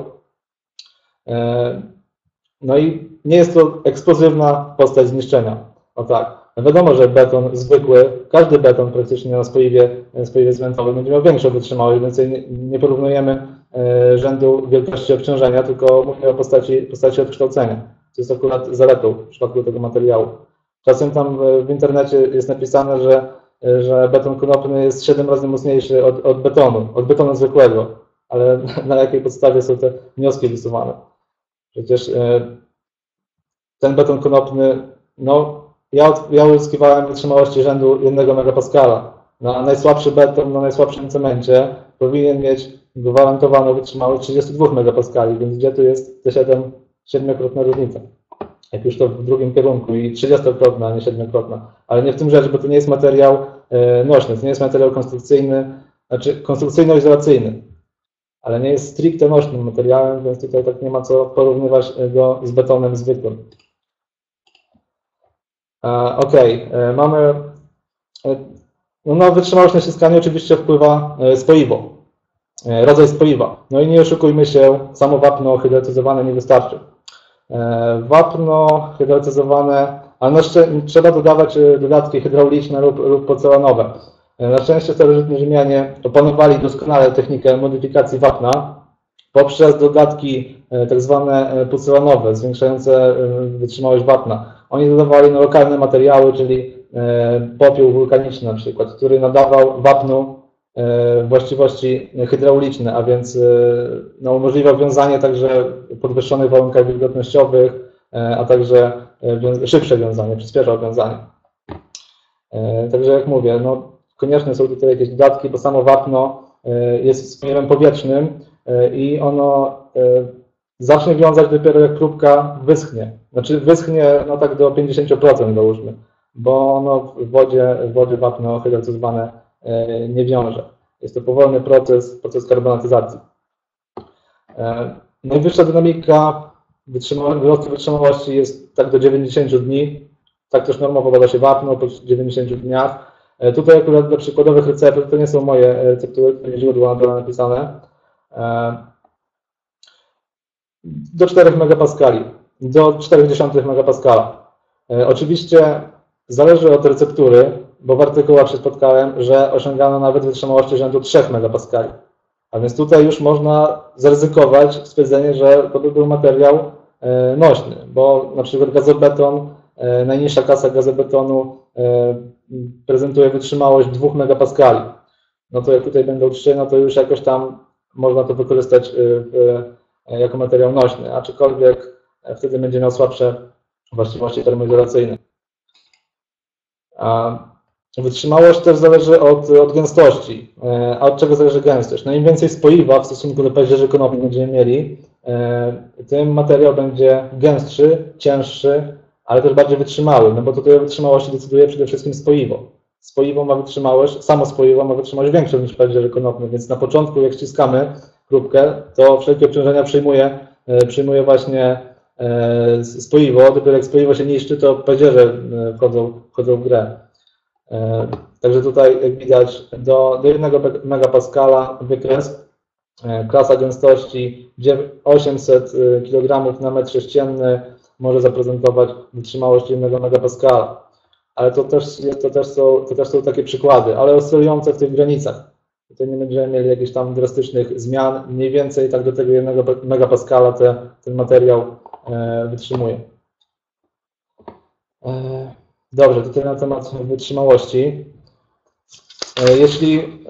S4: No i nie jest to eksplozywna postać zniszczenia. O tak. Wiadomo, że beton zwykły, każdy beton praktycznie na spoiwie cementowym będzie miał większą wytrzymałość, więc nie porównujemy rzędu wielkości obciążenia, tylko mówimy o postaci odkształcenia. To jest akurat zaletą w przypadku tego materiału. Czasem tam w internecie jest napisane, że beton konopny jest 7 razy mocniejszy od betonu zwykłego, ale na jakiej podstawie są te wnioski wysuwane? Przecież ten beton konopny, no ja uzyskiwałem wytrzymałości rzędu 1 MPa. Na najsłabszy beton, na najsłabszym cemencie powinien mieć gwarantowaną wytrzymałość 32 MPa, więc gdzie tu jest te 7-krotna różnica? Jak już to w drugim kierunku i 30-krotna, a nie 7-krotna. Ale nie w tym rzecz, bo to nie jest materiał nośny, to nie jest materiał konstrukcyjny, znaczy konstrukcyjno-izolacyjny, ale nie jest stricte nośnym materiałem, więc tutaj tak nie ma co porównywać go z betonem zwykłym. Mamy na wytrzymałość na ściskanie oczywiście wpływa spoiwo, rodzaj spoiwa. No i nie oszukujmy się, samo wapno hydratyzowane nie wystarczy. Wapno hydratyzowane, ale trzeba dodawać dodatki hydrauliczne lub porcelanowe. Na szczęście starożytni Rzymianie opanowali doskonale technikę modyfikacji wapna poprzez dodatki tak zwane porcelanowe, zwiększające wytrzymałość wapna. Oni dodawali lokalne materiały, czyli popiół wulkaniczny na przykład, który nadawał wapnu właściwości hydrauliczne, a więc umożliwiał wiązanie także w podwyższonych warunkach wilgotnościowych, a także szybsze wiązanie, przyspieszał wiązanie. Także jak mówię, konieczne są tutaj jakieś dodatki, bo samo wapno jest spoiwem powietrznym i ono zacznie wiązać dopiero jak próbka wyschnie. Znaczy wyschnie tak do 50% dołóżmy, bo ono w wodzie wapno hydratyzowane nie wiąże. Jest to powolny proces karbonatyzacji. Najwyższa dynamika wzrostu wytrzymałości jest tak do 90 dni. Tak też normowo bada się wapno po 90 dniach. Tutaj akurat dla przykładowych receptur, to nie są moje receptury, to nie źródła napisane. Do 4 MPa, do 0,4 MPa. Oczywiście zależy od receptury, bo w artykułach się spotkałem, że osiągano nawet wytrzymałości rzędu 3 MPa. A więc tutaj już można zaryzykować stwierdzenie, że to by był materiał nośny, bo na przykład gazobeton, najniższa klasa gazobetonu prezentuje wytrzymałość 2 MPa. No to jak tutaj będą 3, no to już jakoś tam można to wykorzystać jako materiał nośny, aczkolwiek wtedy będzie miał słabsze właściwości termoizolacyjne. Wytrzymałość też zależy od gęstości. A od czego zależy gęstość? No im więcej spoiwa w stosunku do paździerzy konopi będziemy mieli, tym materiał będzie gęstszy, cięższy, ale też bardziej wytrzymały, no bo tutaj o wytrzymałości decyduje przede wszystkim spoiwo. Spoiwo ma wytrzymałość, samo spoiwo ma wytrzymałość większą niż paździerze konopne, więc na początku jak ściskamy próbkę, to wszelkie obciążenia przyjmuje właśnie spoiwo, dopiero jak spoiwo się niszczy, to paździerze wchodzą w grę. Także tutaj jak widać do 1 MPa wykres, klasa gęstości 800 kg na metr sześcienny może zaprezentować wytrzymałość 1 MPa. Ale to też są takie przykłady, ale oscylujące w tych granicach. Tutaj nie będziemy mieli jakichś tam drastycznych zmian, mniej więcej tak do tego 1 MPa ten materiał wytrzymuje. Dobrze, to tyle na temat wytrzymałości. Jeśli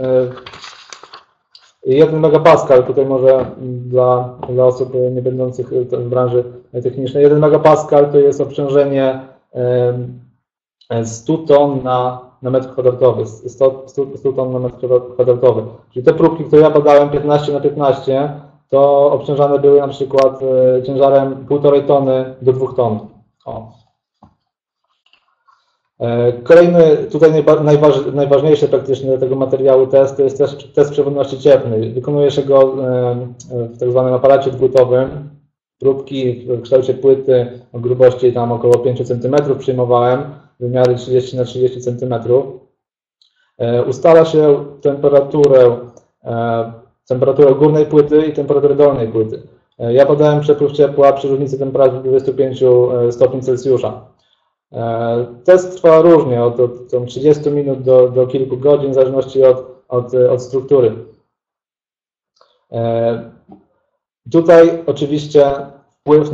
S4: 1 MPa, tutaj może dla osób nie będących w branży technicznej, 1 MPa to jest obciążenie 100 ton na metr kwadratowy, 100 ton na metr kwadratowy. Czyli te próbki, które ja badałem 15 na 15, to obciążane były na przykład ciężarem 1,5 tony do 2 ton. O. Kolejny, tutaj najważniejszy praktycznie do tego materiału test to jest test przewodności cieplnej. Wykonuje się go w tak zwanym aparacie dwutowym. Próbki w kształcie płyty o grubości tam około 5 cm przyjmowałem, wymiary 30 na 30 cm. Ustala się temperaturę górnej płyty i temperaturę dolnej płyty. Ja badałem przepływ ciepła przy różnicy temperatury 25 stopni Celsjusza. Test trwa różnie, od 30 minut do kilku godzin, w zależności od struktury. Tutaj oczywiście wpływ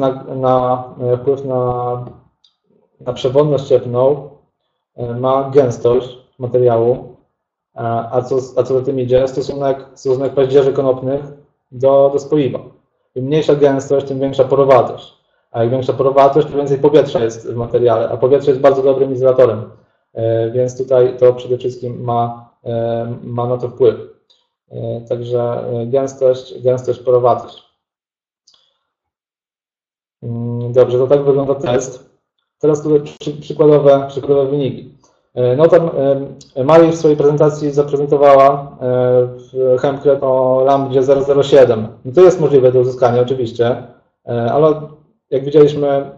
S4: na przewodność cieplną ma gęstość materiału, a co za tym idzie, stosunek paździerzy konopnych do spoiwa. Im mniejsza gęstość, tym większa porowatość. A jak większa porowatość, to więcej powietrza jest w materiale, a powietrze jest bardzo dobrym izolatorem, więc tutaj to przede wszystkim ma na to wpływ. Także gęstość, porowatość. Dobrze, to tak wygląda test. Teraz tutaj przykładowe wyniki. No tam Marii w swojej prezentacji zaprezentowała w Hempcrete o lambdzie 007. No to jest możliwe do uzyskania oczywiście, ale jak widzieliśmy,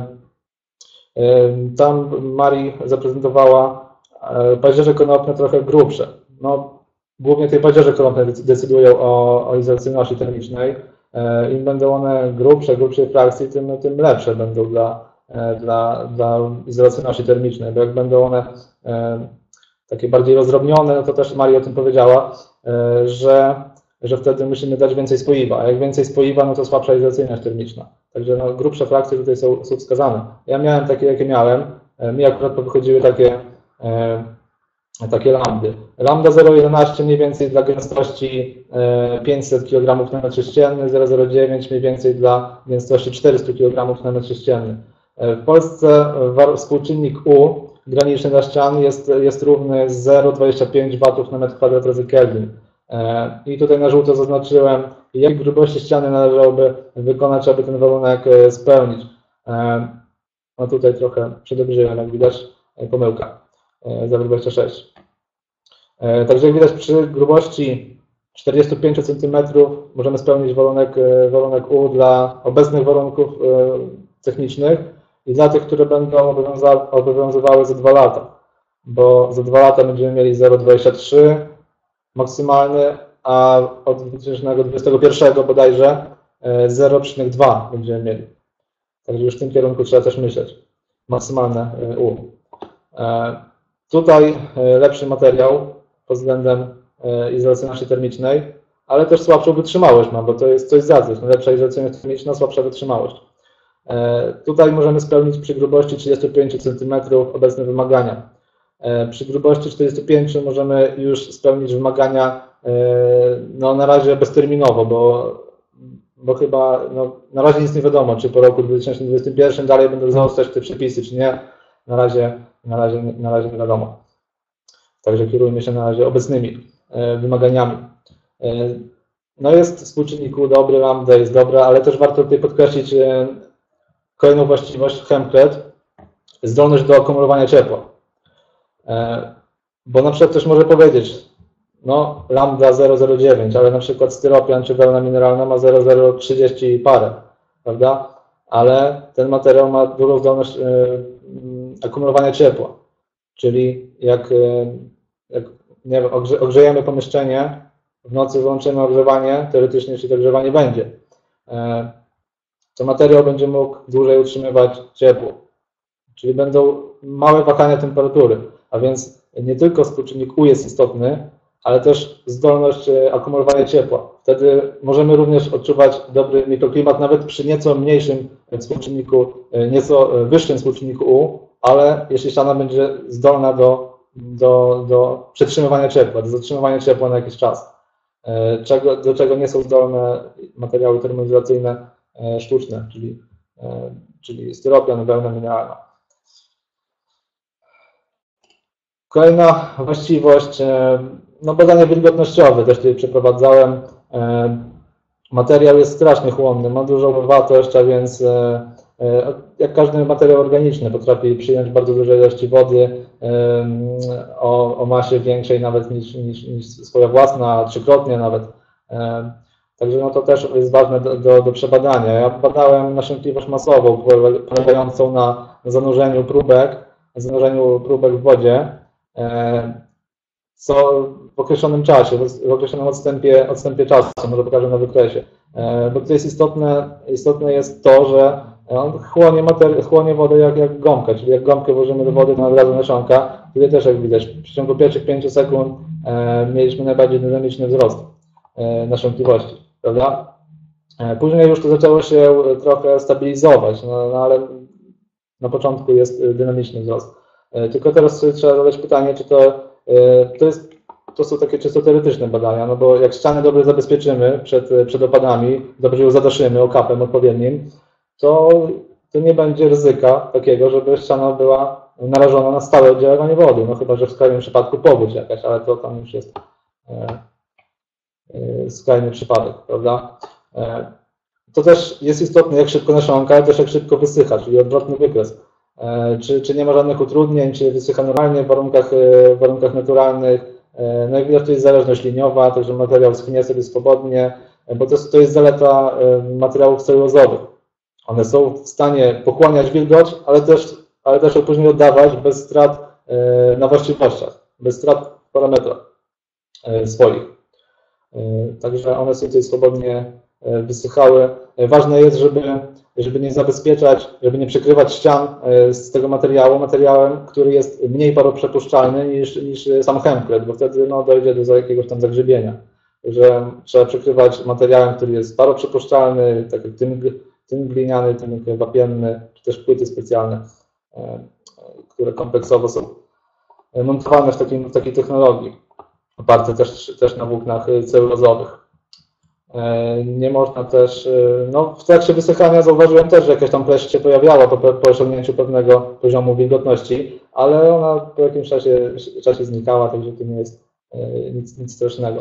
S4: tam Marii zaprezentowała paździerze konopne trochę grubsze. No, głównie te paździerze konopne decydują o izolacyjności termicznej. Im będą one grubszej frakcji, tym lepsze będą dla izolacyjności termicznej, bo jak będą one takie bardziej rozdrobnione, no to też Maria o tym powiedziała, że wtedy musimy dać więcej spoiwa, a jak więcej spoiwa, no to słabsza izolacyjność termiczna. Także no, grubsze frakcje tutaj są wskazane. Ja miałem takie, jakie miałem. Mi akurat wychodziły takie lambdy. Lambda 0,11 mniej więcej dla gęstości 500 kg na metr sześcienny, 0,09 mniej więcej dla gęstości 400 kg na metr sześcienny. W Polsce współczynnik U graniczny dla ścian jest równy 0,25 W na metr kwadrat razy Kelvin. I tutaj na żółto zaznaczyłem, jakiej grubości ściany należałoby wykonać, aby ten warunek spełnić. No tutaj trochę przedobrzyłem, jak widać, pomyłka, 0,26. Także jak widać, przy grubości 45 cm możemy spełnić warunek U dla obecnych warunków technicznych i dla tych, które będą obowiązywały za 2 lata, bo za 2 lata będziemy mieli 0,23 maksymalny, a od 2021 bodajże 0,2 będziemy mieli. Także już w tym kierunku trzeba też myśleć. Maksymalne U. Tutaj lepszy materiał pod względem izolacyjności termicznej, ale też słabszą wytrzymałość mam, bo to jest coś za coś. Lepsza izolacyjność termiczna, słabsza wytrzymałość. Tutaj możemy spełnić przy grubości 35 cm obecne wymagania. Przy grubości 45 możemy już spełnić wymagania no, na razie bezterminowo, bo chyba no, na razie nic nie wiadomo, czy po roku 2021 dalej będą zaostrzać te przepisy, czy nie. Na razie nie wiadomo. Także kierujmy się na razie obecnymi wymaganiami. No jest współczynnik U dobry, lambda jest dobra, ale też warto tutaj podkreślić kolejną właściwość Hempcrete, zdolność do akumulowania ciepła. Bo na przykład ktoś może powiedzieć, no lambda 0,09, ale na przykład styropian czy wełna mineralna ma 0,030 i parę, prawda? Ale ten materiał ma dużą zdolność akumulowania ciepła. Czyli jak nie wiem, ogrzejemy pomieszczenie, w nocy wyłączymy ogrzewanie, teoretycznie jeśli to ogrzewanie będzie, to materiał będzie mógł dłużej utrzymywać ciepło. Czyli będą małe wahania temperatury, a więc nie tylko współczynnik U jest istotny, ale też zdolność akumulowania ciepła. Wtedy możemy również odczuwać dobry mikroklimat nawet przy nieco mniejszym współczynniku, nieco wyższym współczynniku U, ale jeśli ściana będzie zdolna do przetrzymywania ciepła, do zatrzymywania ciepła na jakiś czas, do czego nie są zdolne materiały termoizolacyjne sztuczne, czyli styropian, wełna mineralna. Kolejna właściwość, no badania wilgotnościowe też tutaj przeprowadzałem. Materiał jest strasznie chłonny, ma dużą wartość, a więc jak każdy materiał organiczny potrafi przyjąć bardzo duże ilości wody o masie większej nawet niż swoja własna, trzykrotnie nawet. Także no to też jest ważne do przebadania. Ja badałem nasiąkliwość masową polegającą na zanurzeniu próbek w wodzie, co w określonym czasie, w określonym odstępie czasu, może pokażę na wykresie. Bo to jest istotne jest to, że on chłonie wodę jak gąbkę, czyli jak gąbkę włożymy do wody, to od razu nasionka. Tutaj też jak widać, w ciągu pierwszych 5 sekund mieliśmy najbardziej dynamiczny wzrost nasiąkliwości, prawda? Później już to zaczęło się trochę stabilizować, no ale na początku jest dynamiczny wzrost. Tylko teraz trzeba zadać pytanie, czy to są takie czysto teoretyczne badania, no bo jak ścianę dobrze zabezpieczymy przed opadami, dobrze ją zadaszymy okapem odpowiednim, to nie będzie ryzyka takiego, żeby ściana była narażona na stałe oddziaływanie wody, no chyba że w skrajnym przypadku powódź jakaś, ale to tam już jest skrajny przypadek, prawda? To też jest istotne, jak szybko nasiąka, ale też jak szybko wysycha, czyli odwrotny wykres. Czy nie ma żadnych utrudnień, czy wysycha normalnie w warunkach naturalnych. No jak widać, to jest zależność liniowa, także materiał schnie sobie swobodnie, bo to jest zaleta materiałów celulozowych. One są w stanie pochłaniać wilgoć, ale też ją później oddawać bez strat na właściwościach, bez strat w parametrach swoich. Także one sobie tutaj swobodnie wysychały. Ważne jest, żeby nie zabezpieczać, żeby nie przykrywać ścian z tego materiałem, który jest mniej paroprzepuszczalny niż sam hempkret, bo wtedy no, dojdzie do jakiegoś tam zagrzebienia. Że trzeba przykrywać materiałem, który jest paroprzepuszczalny, tak jak tynk gliniany, tynk wapienny, czy też płyty specjalne, które kompleksowo są montowane w takiej technologii, oparte też na włóknach celulozowych. Nie można też, no w trakcie wysychania zauważyłem też, że jakaś tam pleść się pojawiała po osiągnięciu pewnego poziomu wilgotności, ale ona po jakimś czasie znikała, także to nie jest nic strasznego.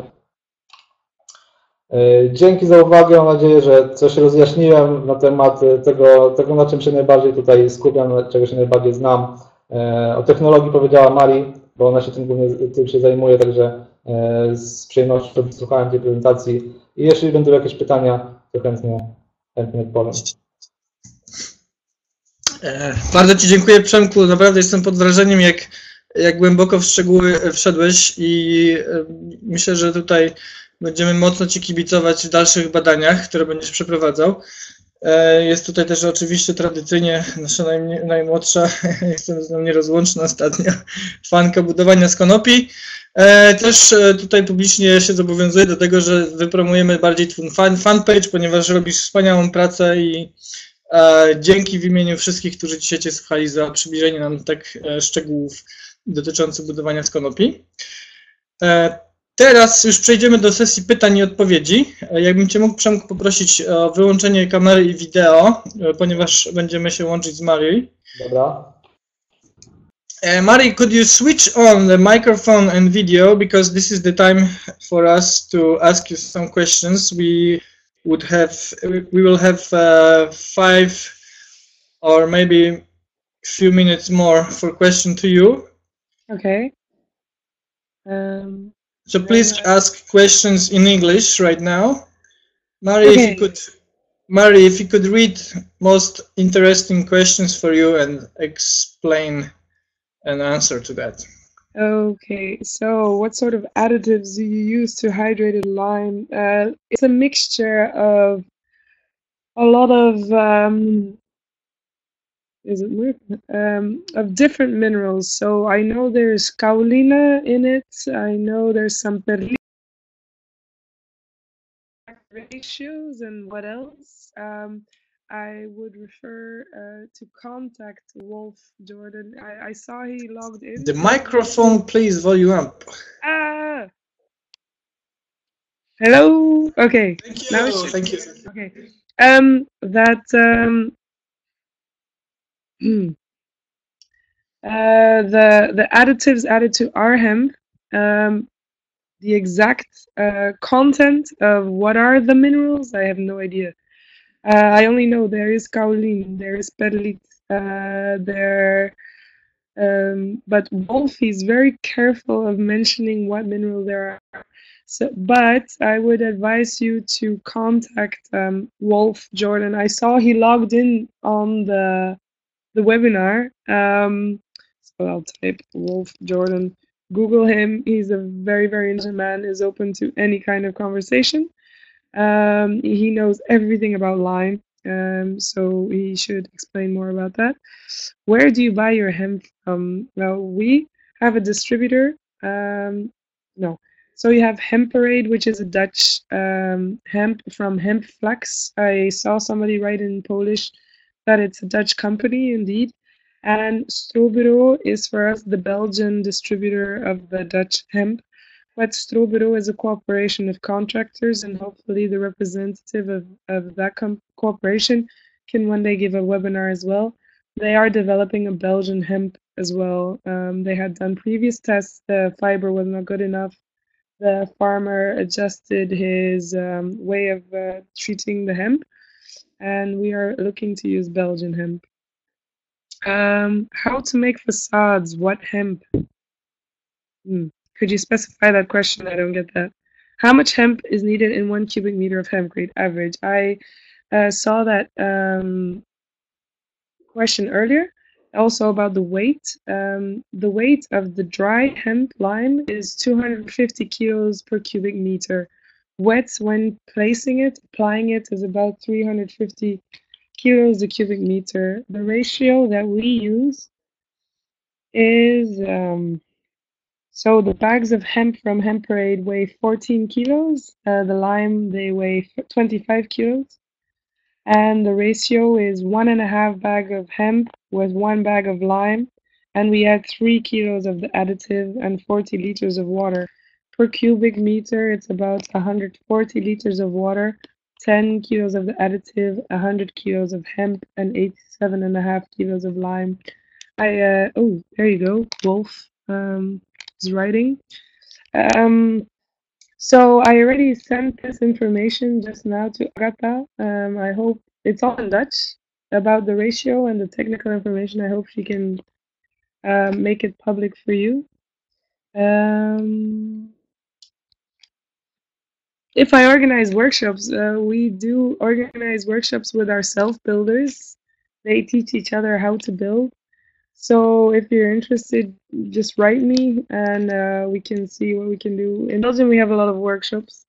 S4: Dzięki za uwagę, mam nadzieję, że coś rozjaśniłem na temat tego na czym się najbardziej tutaj skupiam, czego się najbardziej znam. O technologii powiedziała Marii, bo ona się tym się zajmuje, także z przyjemnością wysłuchałem tej prezentacji i jeśli będą jakieś pytania, to chętnie odpowiem.
S1: Bardzo Ci dziękuję, Przemku. Naprawdę jestem pod wrażeniem, jak głęboko w szczegóły wszedłeś i myślę, że tutaj będziemy mocno Ci kibicować w dalszych badaniach, które będziesz przeprowadzał. Jest tutaj też oczywiście tradycyjnie nasza najmłodsza, jestem z nią nierozłączna ostatnio, fanka budowania z konopi. Też tutaj publicznie się zobowiązuję do tego, że wypromujemy bardziej twój fanpage, ponieważ robisz wspaniałą pracę i dzięki w imieniu wszystkich, którzy dzisiaj Cię słuchali, za przybliżenie nam tak szczegółów dotyczących budowania z konopi. Teraz już przejdziemy do sesji pytań i odpowiedzi. Jakbym Cię mógł, Przemku, poprosić o wyłączenie kamery i wideo, ponieważ będziemy się łączyć z Marii.
S4: Dobra.
S1: Mari, could you switch on the microphone and video, because this is the time for us to ask you some questions. We will have 5 or maybe a few minutes more for question to you.
S2: Okay.
S1: So please ask questions in English right now. Mari,
S2: Okay.
S1: if you could read most interesting questions for you and explain an answer to that.
S2: Okay, so what sort of additives do you use to hydrated lime? It's a mixture of a lot of of different minerals. So I know there's kaolina in it. I know there's some perlite ratios, and what else? I would refer to contact Wolf Jordan. I saw he logged in.
S1: The microphone, please, volume up.
S2: Ah. Hello. Okay.
S1: Thank you.
S2: Now it's
S1: Thank you.
S2: okay. The additives added to our hemp, the exact content of what are the minerals, I have no idea. I only know there is kaolin, there is perlit, but Wolf is very careful of mentioning what mineral there are. So, but I would advise you to contact Wolf Jordan. I saw he logged in on the webinar. So I'll type Wolf Jordan. Google him. He's a very, very intelligent man. Is open to any kind of conversation. He knows everything about lime. So he should explain more about that. Where do you buy your hemp from? Well, we have a distributor. No. So you have Hemperade, which is a Dutch hemp from Hempflax. I saw somebody write in Polish that it's a Dutch company indeed. And Strobureau is for us the Belgian distributor of the Dutch hemp. But Strobureau is a cooperation of contractors, and hopefully the representative of that cooperation can one day give a webinar as well. They are developing a Belgian hemp as well. They had done previous tests. The fiber was not good enough. The farmer adjusted his way of treating the hemp, and we are looking to use Belgian hemp. How to make facades? What hemp? Could you specify that question? I don't get that. How much hemp is needed in 1 cubic meter of hempcrete average? I saw that question earlier. Also about the weight. The weight of the dry hemp lime is 250 kilos per cubic meter. Wet, when placing it, applying it, is about 350 kilos a cubic meter. The ratio that we use is so the bags of hemp from Hemperade weigh 14 kilos. The lime, they weigh 25 kilos. And the ratio is 1.5 bag of hemp with 1 bag of lime. And we add 3 kilos of the additive and 40 liters of water. Per cubic meter, it's about 140 liters of water, 10 kilos of the additive, 100 kilos of hemp, and 87.5 kilos of lime. Oh, there you go, Wolf is writing. So I already sent this information just now to Agatha. I hope it's all in Dutch about the ratio and the technical information. I hope she can make it public for you. If I organize workshops, we do organize workshops with our self-builders. They teach each other how to build. So if you're interested, just write me and we can see what we can do. In Belgium, we have a lot of workshops.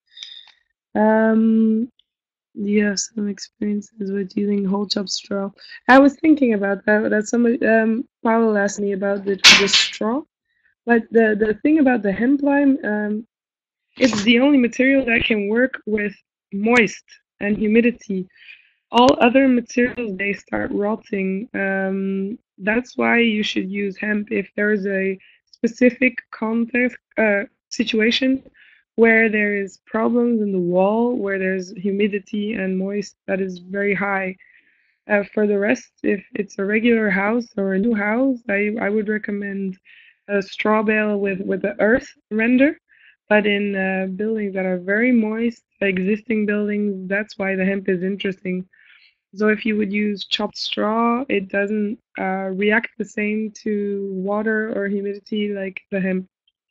S2: You have some experiences with using whole chop straw. I was thinking about that somebody, Paolo asked me about the straw. But the thing about the hemp lime, it's the only material that can work with moist and humidity. All other materials, they start rotting. That's why you should use hemp if there's a specific context situation where there is problems in the wall, where there's humidity and moist that is very high. For the rest, if it's a regular house or a new house, I would recommend a straw bale with the earth render. But in buildings that are very moist, existing buildings, that's why the hemp is interesting. So if you would use chopped straw, it doesn't react the same to water or humidity like the hemp.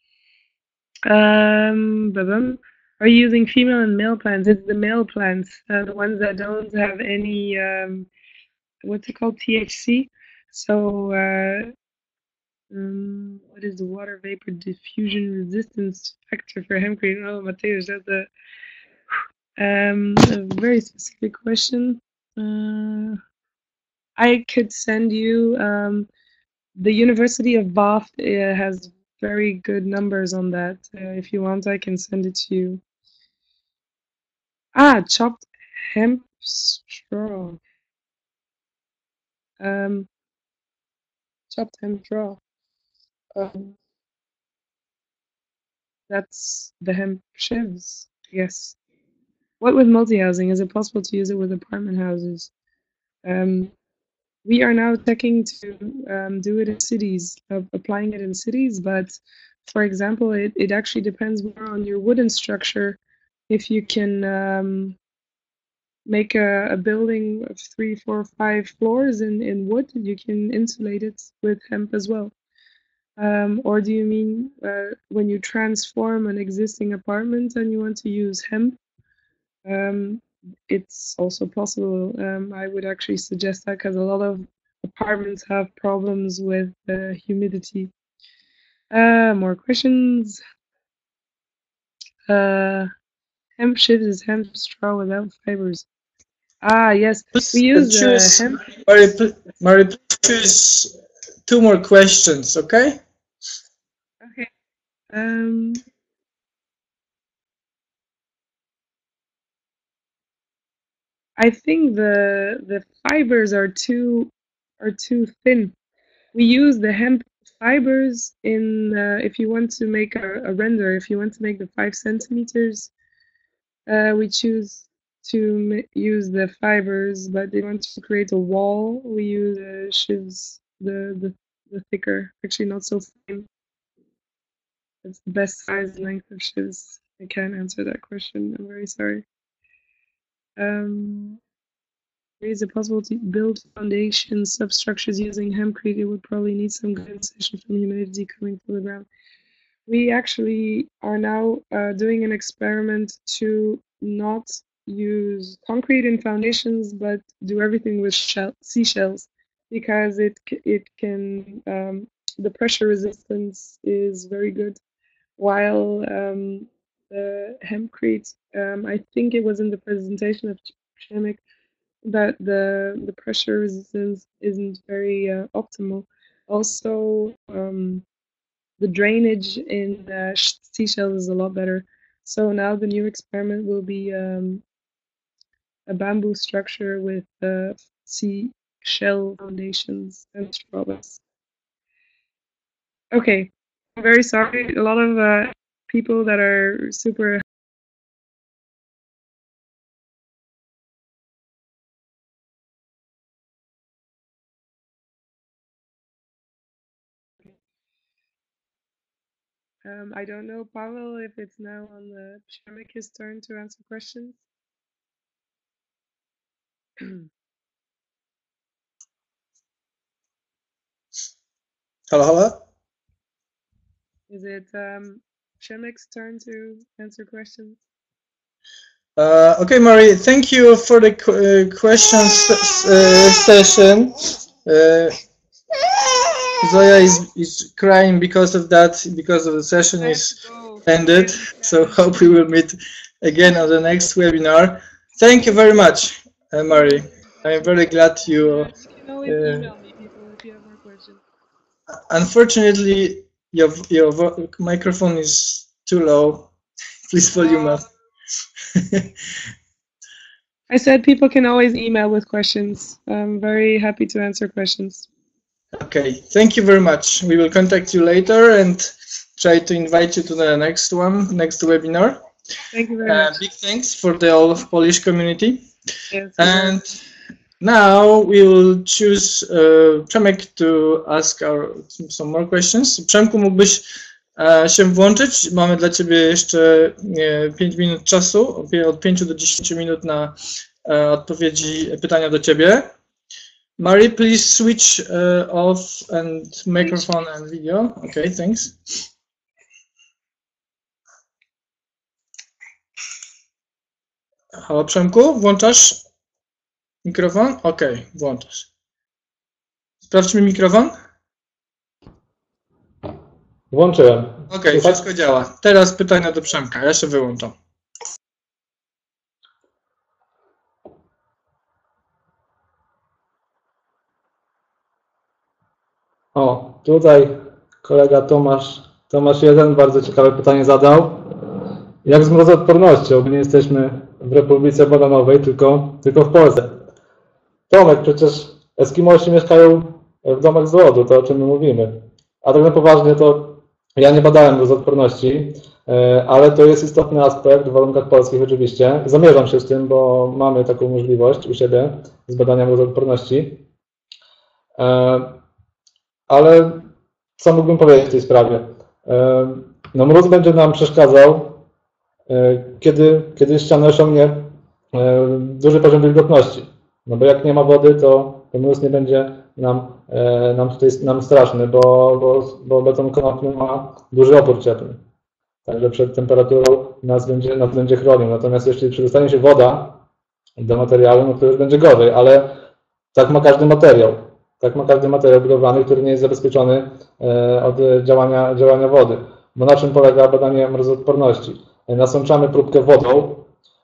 S2: Are you using female and male plants? It's the male plants, the ones that don't have any, what's it called, THC. So what is the water vapor diffusion resistance factor for hempcrete? Oh, Mateusz, that's a very specific question. I could send you, the University of Bath has very good numbers on that. If you want, I can send it to you. Chopped hemp straw. Chopped hemp straw. That's the hemp shivs, yes. What with multi-housing? Is it possible to use it with apartment houses? we are now checking to do it in cities, applying it in cities. But for example, it actually depends more on your wooden structure. If you can make a building of 3, 4, 5 floors in wood, you can insulate it with hemp as well. Or do you mean when you transform an existing apartment and you want to use hemp? It's also possible. I would actually suggest that because a lot of apartments have problems with humidity. More questions. Hemp shit is hemp straw without fibers. Ah, yes, we use hemp.
S1: Mary, please choose 2 more questions, okay?
S2: Okay. I think the fibers are too thin. We use the hemp fibers in if you want to make a render, if you want to make the 5 centimeters, we choose to use the fibers, but they want to create a wall, we use shivs, the thicker, actually not so fine. That's the best size and length of shivs. I can't answer that question, I'm very sorry. Is it possible to build foundation substructures using hempcrete? It would probably need some good insulation from humidity coming from the ground. We actually are now doing an experiment to not use concrete in foundations, but do everything with seashells, because it can the pressure resistance is very good, while the hempcrete, I think it was in the presentation of Przemek, that the pressure resistance isn't very optimal. Also, the drainage in seashells is a lot better. So now the new experiment will be a bamboo structure with seashell foundations and straws. Okay, I'm very sorry. A lot of people that are super I don't know, Pavel, if it's now on the Przemek's turn to answer questions.
S1: Hello?
S2: Is it Przemek's turn to answer questions?
S1: Okay, Mari, thank you for the questions session. Zoya is crying because of that, because of the session is ended. So hope we will meet again on the next webinar. Thank you very much, Mari. I'm very glad you.
S2: You can always email me, people, if you have more questions.
S1: Unfortunately, your microphone is too low. Please volume up.
S2: I said people can always email with questions. I'm very happy to answer questions.
S1: Okay, thank you very much. We will contact you later and try to invite you to the next webinar.
S2: Thank you very much.
S1: Big thanks for the all of Polish community.
S2: Yes,
S1: and now we will choose Przemek to ask some more questions. Przemku, mógłbyś się włączyć? Mamy dla Ciebie jeszcze 5 minut czasu, od 5 do 10 minut na odpowiedzi, pytania do Ciebie. Mari, please switch off and microphone and video. Okay, thanks. Halo Przemku, włączasz mikrofon? Okej, włączasz. Sprawdźmy mikrofon.
S4: Włączyłem.
S1: Okej, wszystko działa. Teraz pytania do Przemka. Ja się wyłączam.
S4: O, tutaj kolega Tomasz 1 bardzo ciekawe pytanie zadał. Jak z mrozoodpornością? My nie jesteśmy w Republice Bananowej, tylko w Polsce. Tomek, przecież Eskimosi mieszkają w domach z lodu, to o czym my mówimy. A tak na poważnie to ja nie badałem mrozoodporności, ale to jest istotny aspekt w warunkach polskich oczywiście. Zamierzam się z tym, bo mamy taką możliwość u siebie z badania mrozoodporności. Ale co mógłbym powiedzieć w tej sprawie? No mróz będzie nam przeszkadzał, kiedy ściana osiągnie duży poziom wilgotności. No bo jak nie ma wody, to mróz nie będzie nam straszny, bo beton konopny ma duży opór cieplny. Także przed temperaturą nas będzie chronił. Natomiast jeśli przedostanie się woda do materiału, no to już będzie gorzej, ale tak ma każdy materiał. Tak ma każdy materiał budowlany, który nie jest zabezpieczony od działania wody. Bo na czym polega badanie mrozoodporności? Nasączamy próbkę wodą,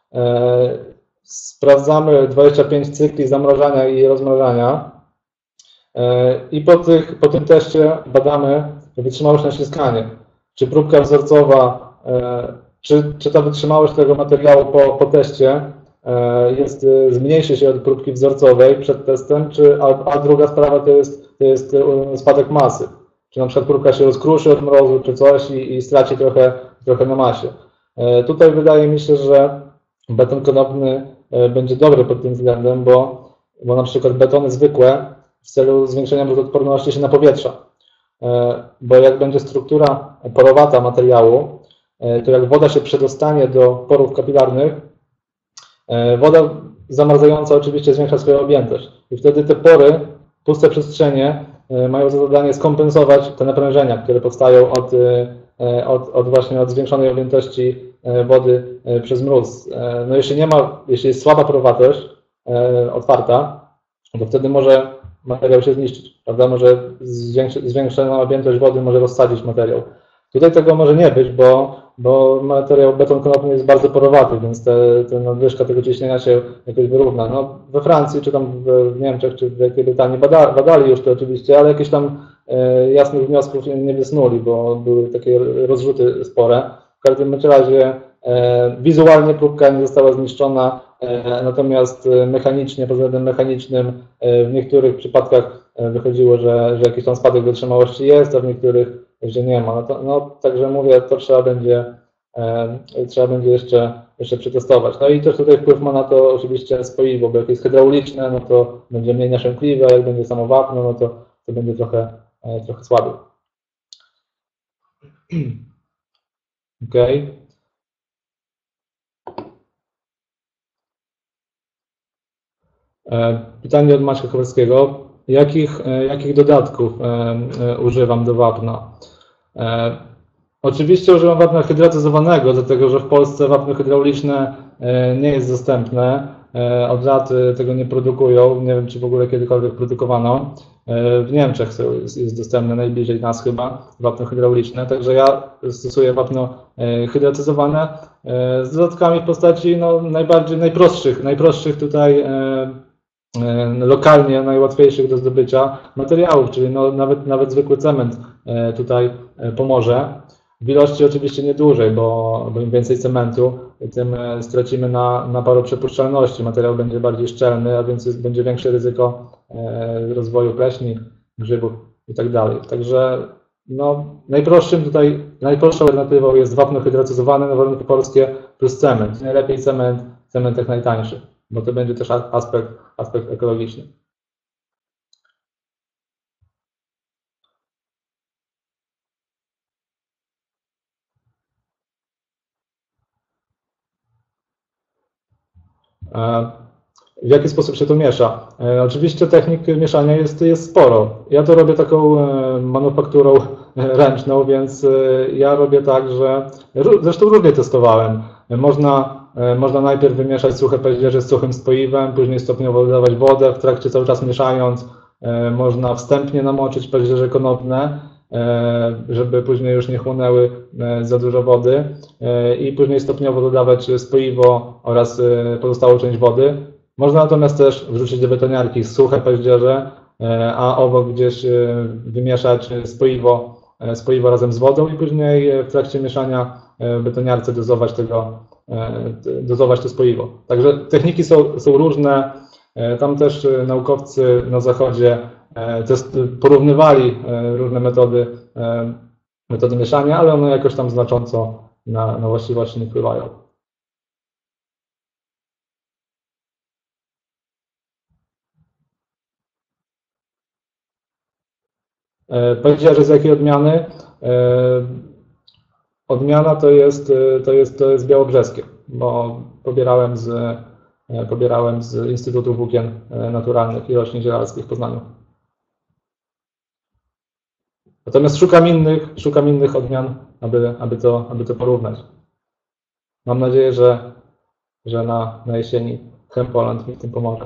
S4: sprawdzamy 25 cykli zamrażania i rozmrażania i po tym teście badamy wytrzymałość na śliskanie. Czy próbka wzorcowa, czy ta wytrzymałość tego materiału po teście zmniejszy się od próbki wzorcowej przed testem, a druga sprawa to jest spadek masy. Czy na przykład próbka się rozkruszy od mrozu, czy coś i straci trochę na masie. Tutaj wydaje mi się, że beton konopny będzie dobry pod tym względem, bo na przykład betony zwykłe w celu zwiększenia mrozoodporności się napowietrza. Bo jak będzie struktura porowata materiału, to jak woda się przedostanie do porów kapilarnych, woda zamarzająca oczywiście zwiększa swoją objętość i wtedy te pory, puste przestrzenie mają za zadanie skompensować te naprężenia, które powstają właśnie od zwiększonej objętości wody przez mróz. No jeśli jest słaba porowatość otwarta, to wtedy może materiał się zniszczyć, prawda? Może zwiększona objętość wody może rozsadzić materiał. Tutaj tego może nie być, bo materiał beton konopny jest bardzo porowaty, więc ta nadwyżka tego ciśnienia się jakoś wyrówna. No, we Francji, czy tam w Niemczech, czy w Wielkiej Brytanii badali już to oczywiście, ale jakieś tam jasnych wniosków nie wysnuli, bo były takie rozrzuty spore. W każdym razie wizualnie próbka nie została zniszczona, natomiast mechanicznie, pod względem mechanicznym w niektórych przypadkach wychodziło, że jakiś tam spadek wytrzymałości jest, a w niektórych, że nie ma. Także mówię, to trzeba będzie jeszcze przetestować. No i też tutaj wpływ ma na to oczywiście spoiwo, bo jak jest hydrauliczne, no to będzie mniej nasiąkliwe, jak będzie samo wapno, no to będzie trochę słabiej. Okay. Pytanie od Maćka Kowalskiego. Jakich dodatków używam do wapna? Oczywiście używam wapna hydratyzowanego, dlatego że w Polsce wapno hydrauliczne nie jest dostępne. Od lat tego nie produkują. Nie wiem, czy w ogóle kiedykolwiek produkowano. W Niemczech jest dostępne najbliżej nas chyba wapno hydrauliczne. Także ja stosuję wapno hydratyzowane z dodatkami w postaci najprostszych tutaj lokalnie najłatwiejszych do zdobycia materiałów, czyli nawet zwykły cement tutaj pomoże. W ilości oczywiście niedużej, bo im więcej cementu, tym stracimy na paroprzepuszczalności. Materiał będzie bardziej szczelny, a więc będzie większe ryzyko rozwoju pleśni, grzybów i tak dalej. Także najprostszą alternatywą jest wapno hydratyzowane na warunki polskie plus cement. Najlepiej cement jak najtańszy, bo to będzie też aspekt ekologiczny. W jaki sposób się to miesza? Oczywiście technik mieszania jest sporo. Ja to robię taką manufakturą ręczną, więc ja robię tak, że zresztą różnie testowałem. Można najpierw wymieszać suche paździerze z suchym spoiwem, później stopniowo dodawać wodę, w trakcie cały czas mieszając. Można wstępnie namoczyć paździerze konopne, żeby później już nie chłonęły za dużo wody i później stopniowo dodawać spoiwo oraz pozostałą część wody. Można natomiast też wrzucić do betoniarki suche paździerze, a obok gdzieś wymieszać spoiwo razem z wodą i później w trakcie mieszania w betoniarce dozować to spoiwo. Także techniki są różne. Tam też naukowcy na zachodzie porównywali różne metody mieszania, ale one jakoś tam znacząco na właściwości nie wpływają. Powiedziała, że z jakiej odmiany? Odmiana to jest białobrzeskie, bo pobierałem z Instytutu Włókien Naturalnych i Roślin Zielarskich w Poznaniu. Natomiast szukam innych odmian, aby to porównać. Mam nadzieję, że na jesieni Hemp Poland mi w tym pomoże.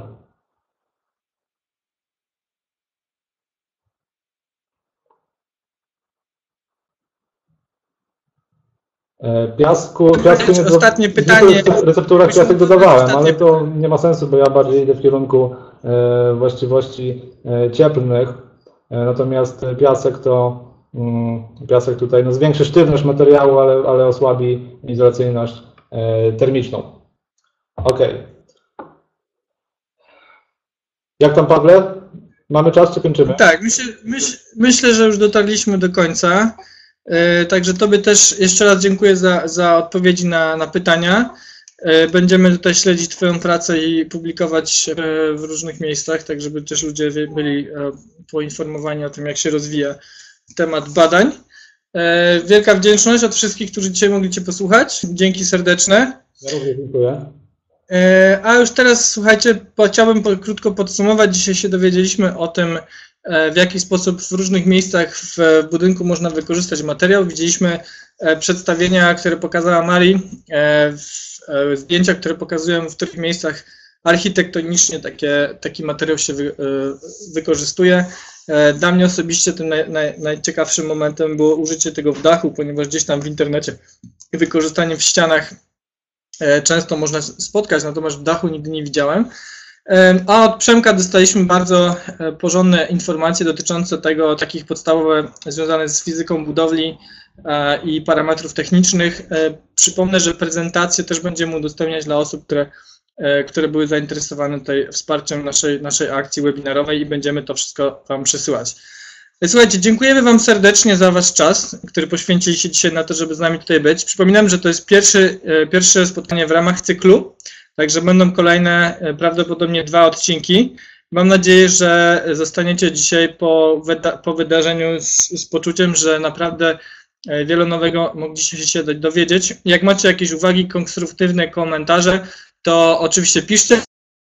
S4: Piasku nie
S1: ostatnie pytanie.
S4: W recepturach piasek dodawałem, ale to nie ma sensu, bo ja bardziej idę w kierunku właściwości cieplnych. Natomiast piasek tutaj zwiększy sztywność materiału, ale osłabi izolacyjność termiczną. Ok. Jak tam, Pawle? Mamy czas, czy kończymy?
S1: Tak, myślę, że już dotarliśmy do końca. Także Tobie też jeszcze raz dziękuję za odpowiedzi na pytania. Będziemy tutaj śledzić Twoją pracę i publikować w różnych miejscach, tak żeby też ludzie byli poinformowani o tym, jak się rozwija temat badań. Wielka wdzięczność od wszystkich, którzy dzisiaj mogli Cię posłuchać. Dzięki serdeczne.
S4: Ja również dziękuję.
S1: A już teraz, słuchajcie, chciałbym krótko podsumować. Dzisiaj się dowiedzieliśmy o tym, w jaki sposób w różnych miejscach w budynku można wykorzystać materiał. Widzieliśmy przedstawienia, które pokazała Mari, zdjęcia, które pokazują, w których miejscach architektonicznie taki materiał się wykorzystuje. Dla mnie osobiście tym najciekawszym momentem było użycie tego w dachu, ponieważ gdzieś tam w internecie wykorzystanie w ścianach często można spotkać, natomiast w dachu nigdy nie widziałem. A od Przemka dostaliśmy bardzo porządne informacje dotyczące tego, takich podstawowe, związane z fizyką budowli i parametrów technicznych. Przypomnę, że prezentację też będziemy udostępniać dla osób, które były zainteresowane tutaj wsparciem naszej akcji webinarowej i będziemy to wszystko Wam przesyłać. Słuchajcie, dziękujemy Wam serdecznie za Wasz czas, który poświęciliście dzisiaj na to, żeby z nami tutaj być. Przypominam, że to jest pierwsze spotkanie w ramach cyklu, także będą kolejne prawdopodobnie 2 odcinki. Mam nadzieję, że zostaniecie dzisiaj po wydarzeniu z poczuciem, że naprawdę wiele nowego mogliście się dowiedzieć. Jak macie jakieś uwagi, konstruktywne komentarze, to oczywiście piszcie.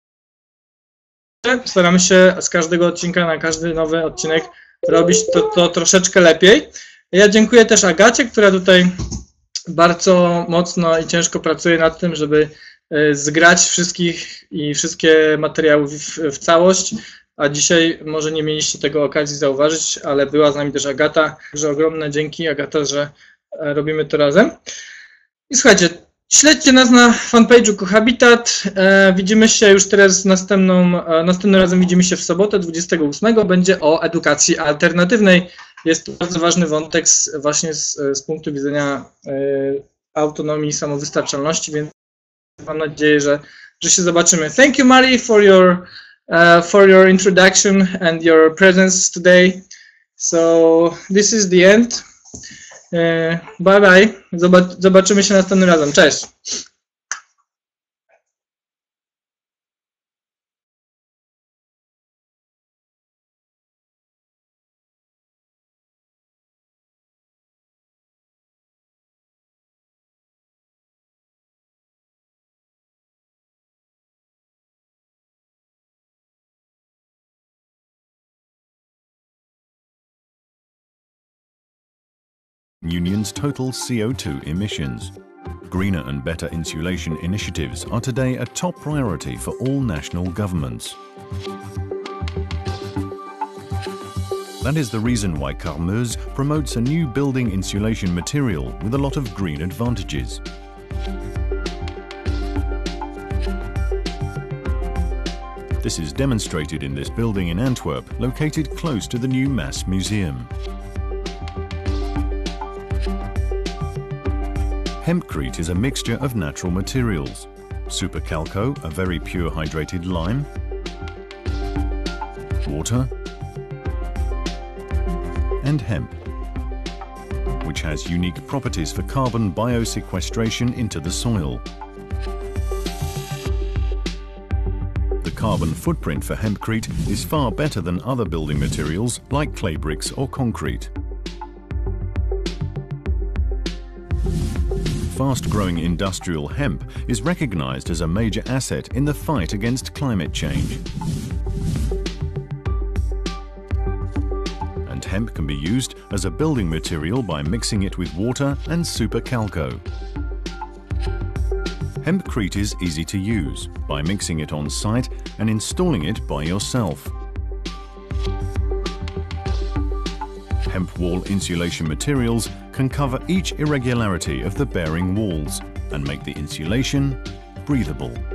S1: Staramy się z każdego odcinka na każdy nowy odcinek robić to troszeczkę lepiej. Ja dziękuję też Agacie, która tutaj bardzo mocno i ciężko pracuje nad tym, żeby zgrać wszystkie materiały w całość, a dzisiaj może nie mieliście tego okazji zauważyć, ale była z nami też Agata, także ogromne dzięki, Agata, że robimy to razem. I słuchajcie, śledźcie nas na fanpage'u Cohabitat. Widzimy się już teraz następnym razem widzimy się w sobotę 28. Będzie o edukacji alternatywnej. Jest to bardzo ważny wątek właśnie z punktu widzenia autonomii i samowystarczalności, więc mam nadzieję, że się zobaczymy. Thank you, Mari, for your introduction and your presence today. So this is the end. Bye bye. Zobaczymy się następnym razem. Cześć.
S3: Union's total CO2 emissions. Greener and better insulation initiatives are today a top priority for all national governments. That is the reason why Carmeuse promotes a new building insulation material with a lot of green advantages. This is demonstrated in this building in Antwerp, located close to the new Mass Museum. Hempcrete is a mixture of natural materials. Supercalco, a very pure hydrated lime, water, and hemp, which has unique properties for carbon biosequestration into the soil. The carbon footprint for hempcrete is far better than other building materials like clay bricks or concrete. Fast-growing industrial hemp is recognized as a major asset in the fight against climate change. And hemp can be used as a building material by mixing it with water and supercalco. Hempcrete is easy to use by mixing it on site and installing it by yourself. Hemp wall insulation materials can cover each irregularity of the bearing walls and make the insulation breathable.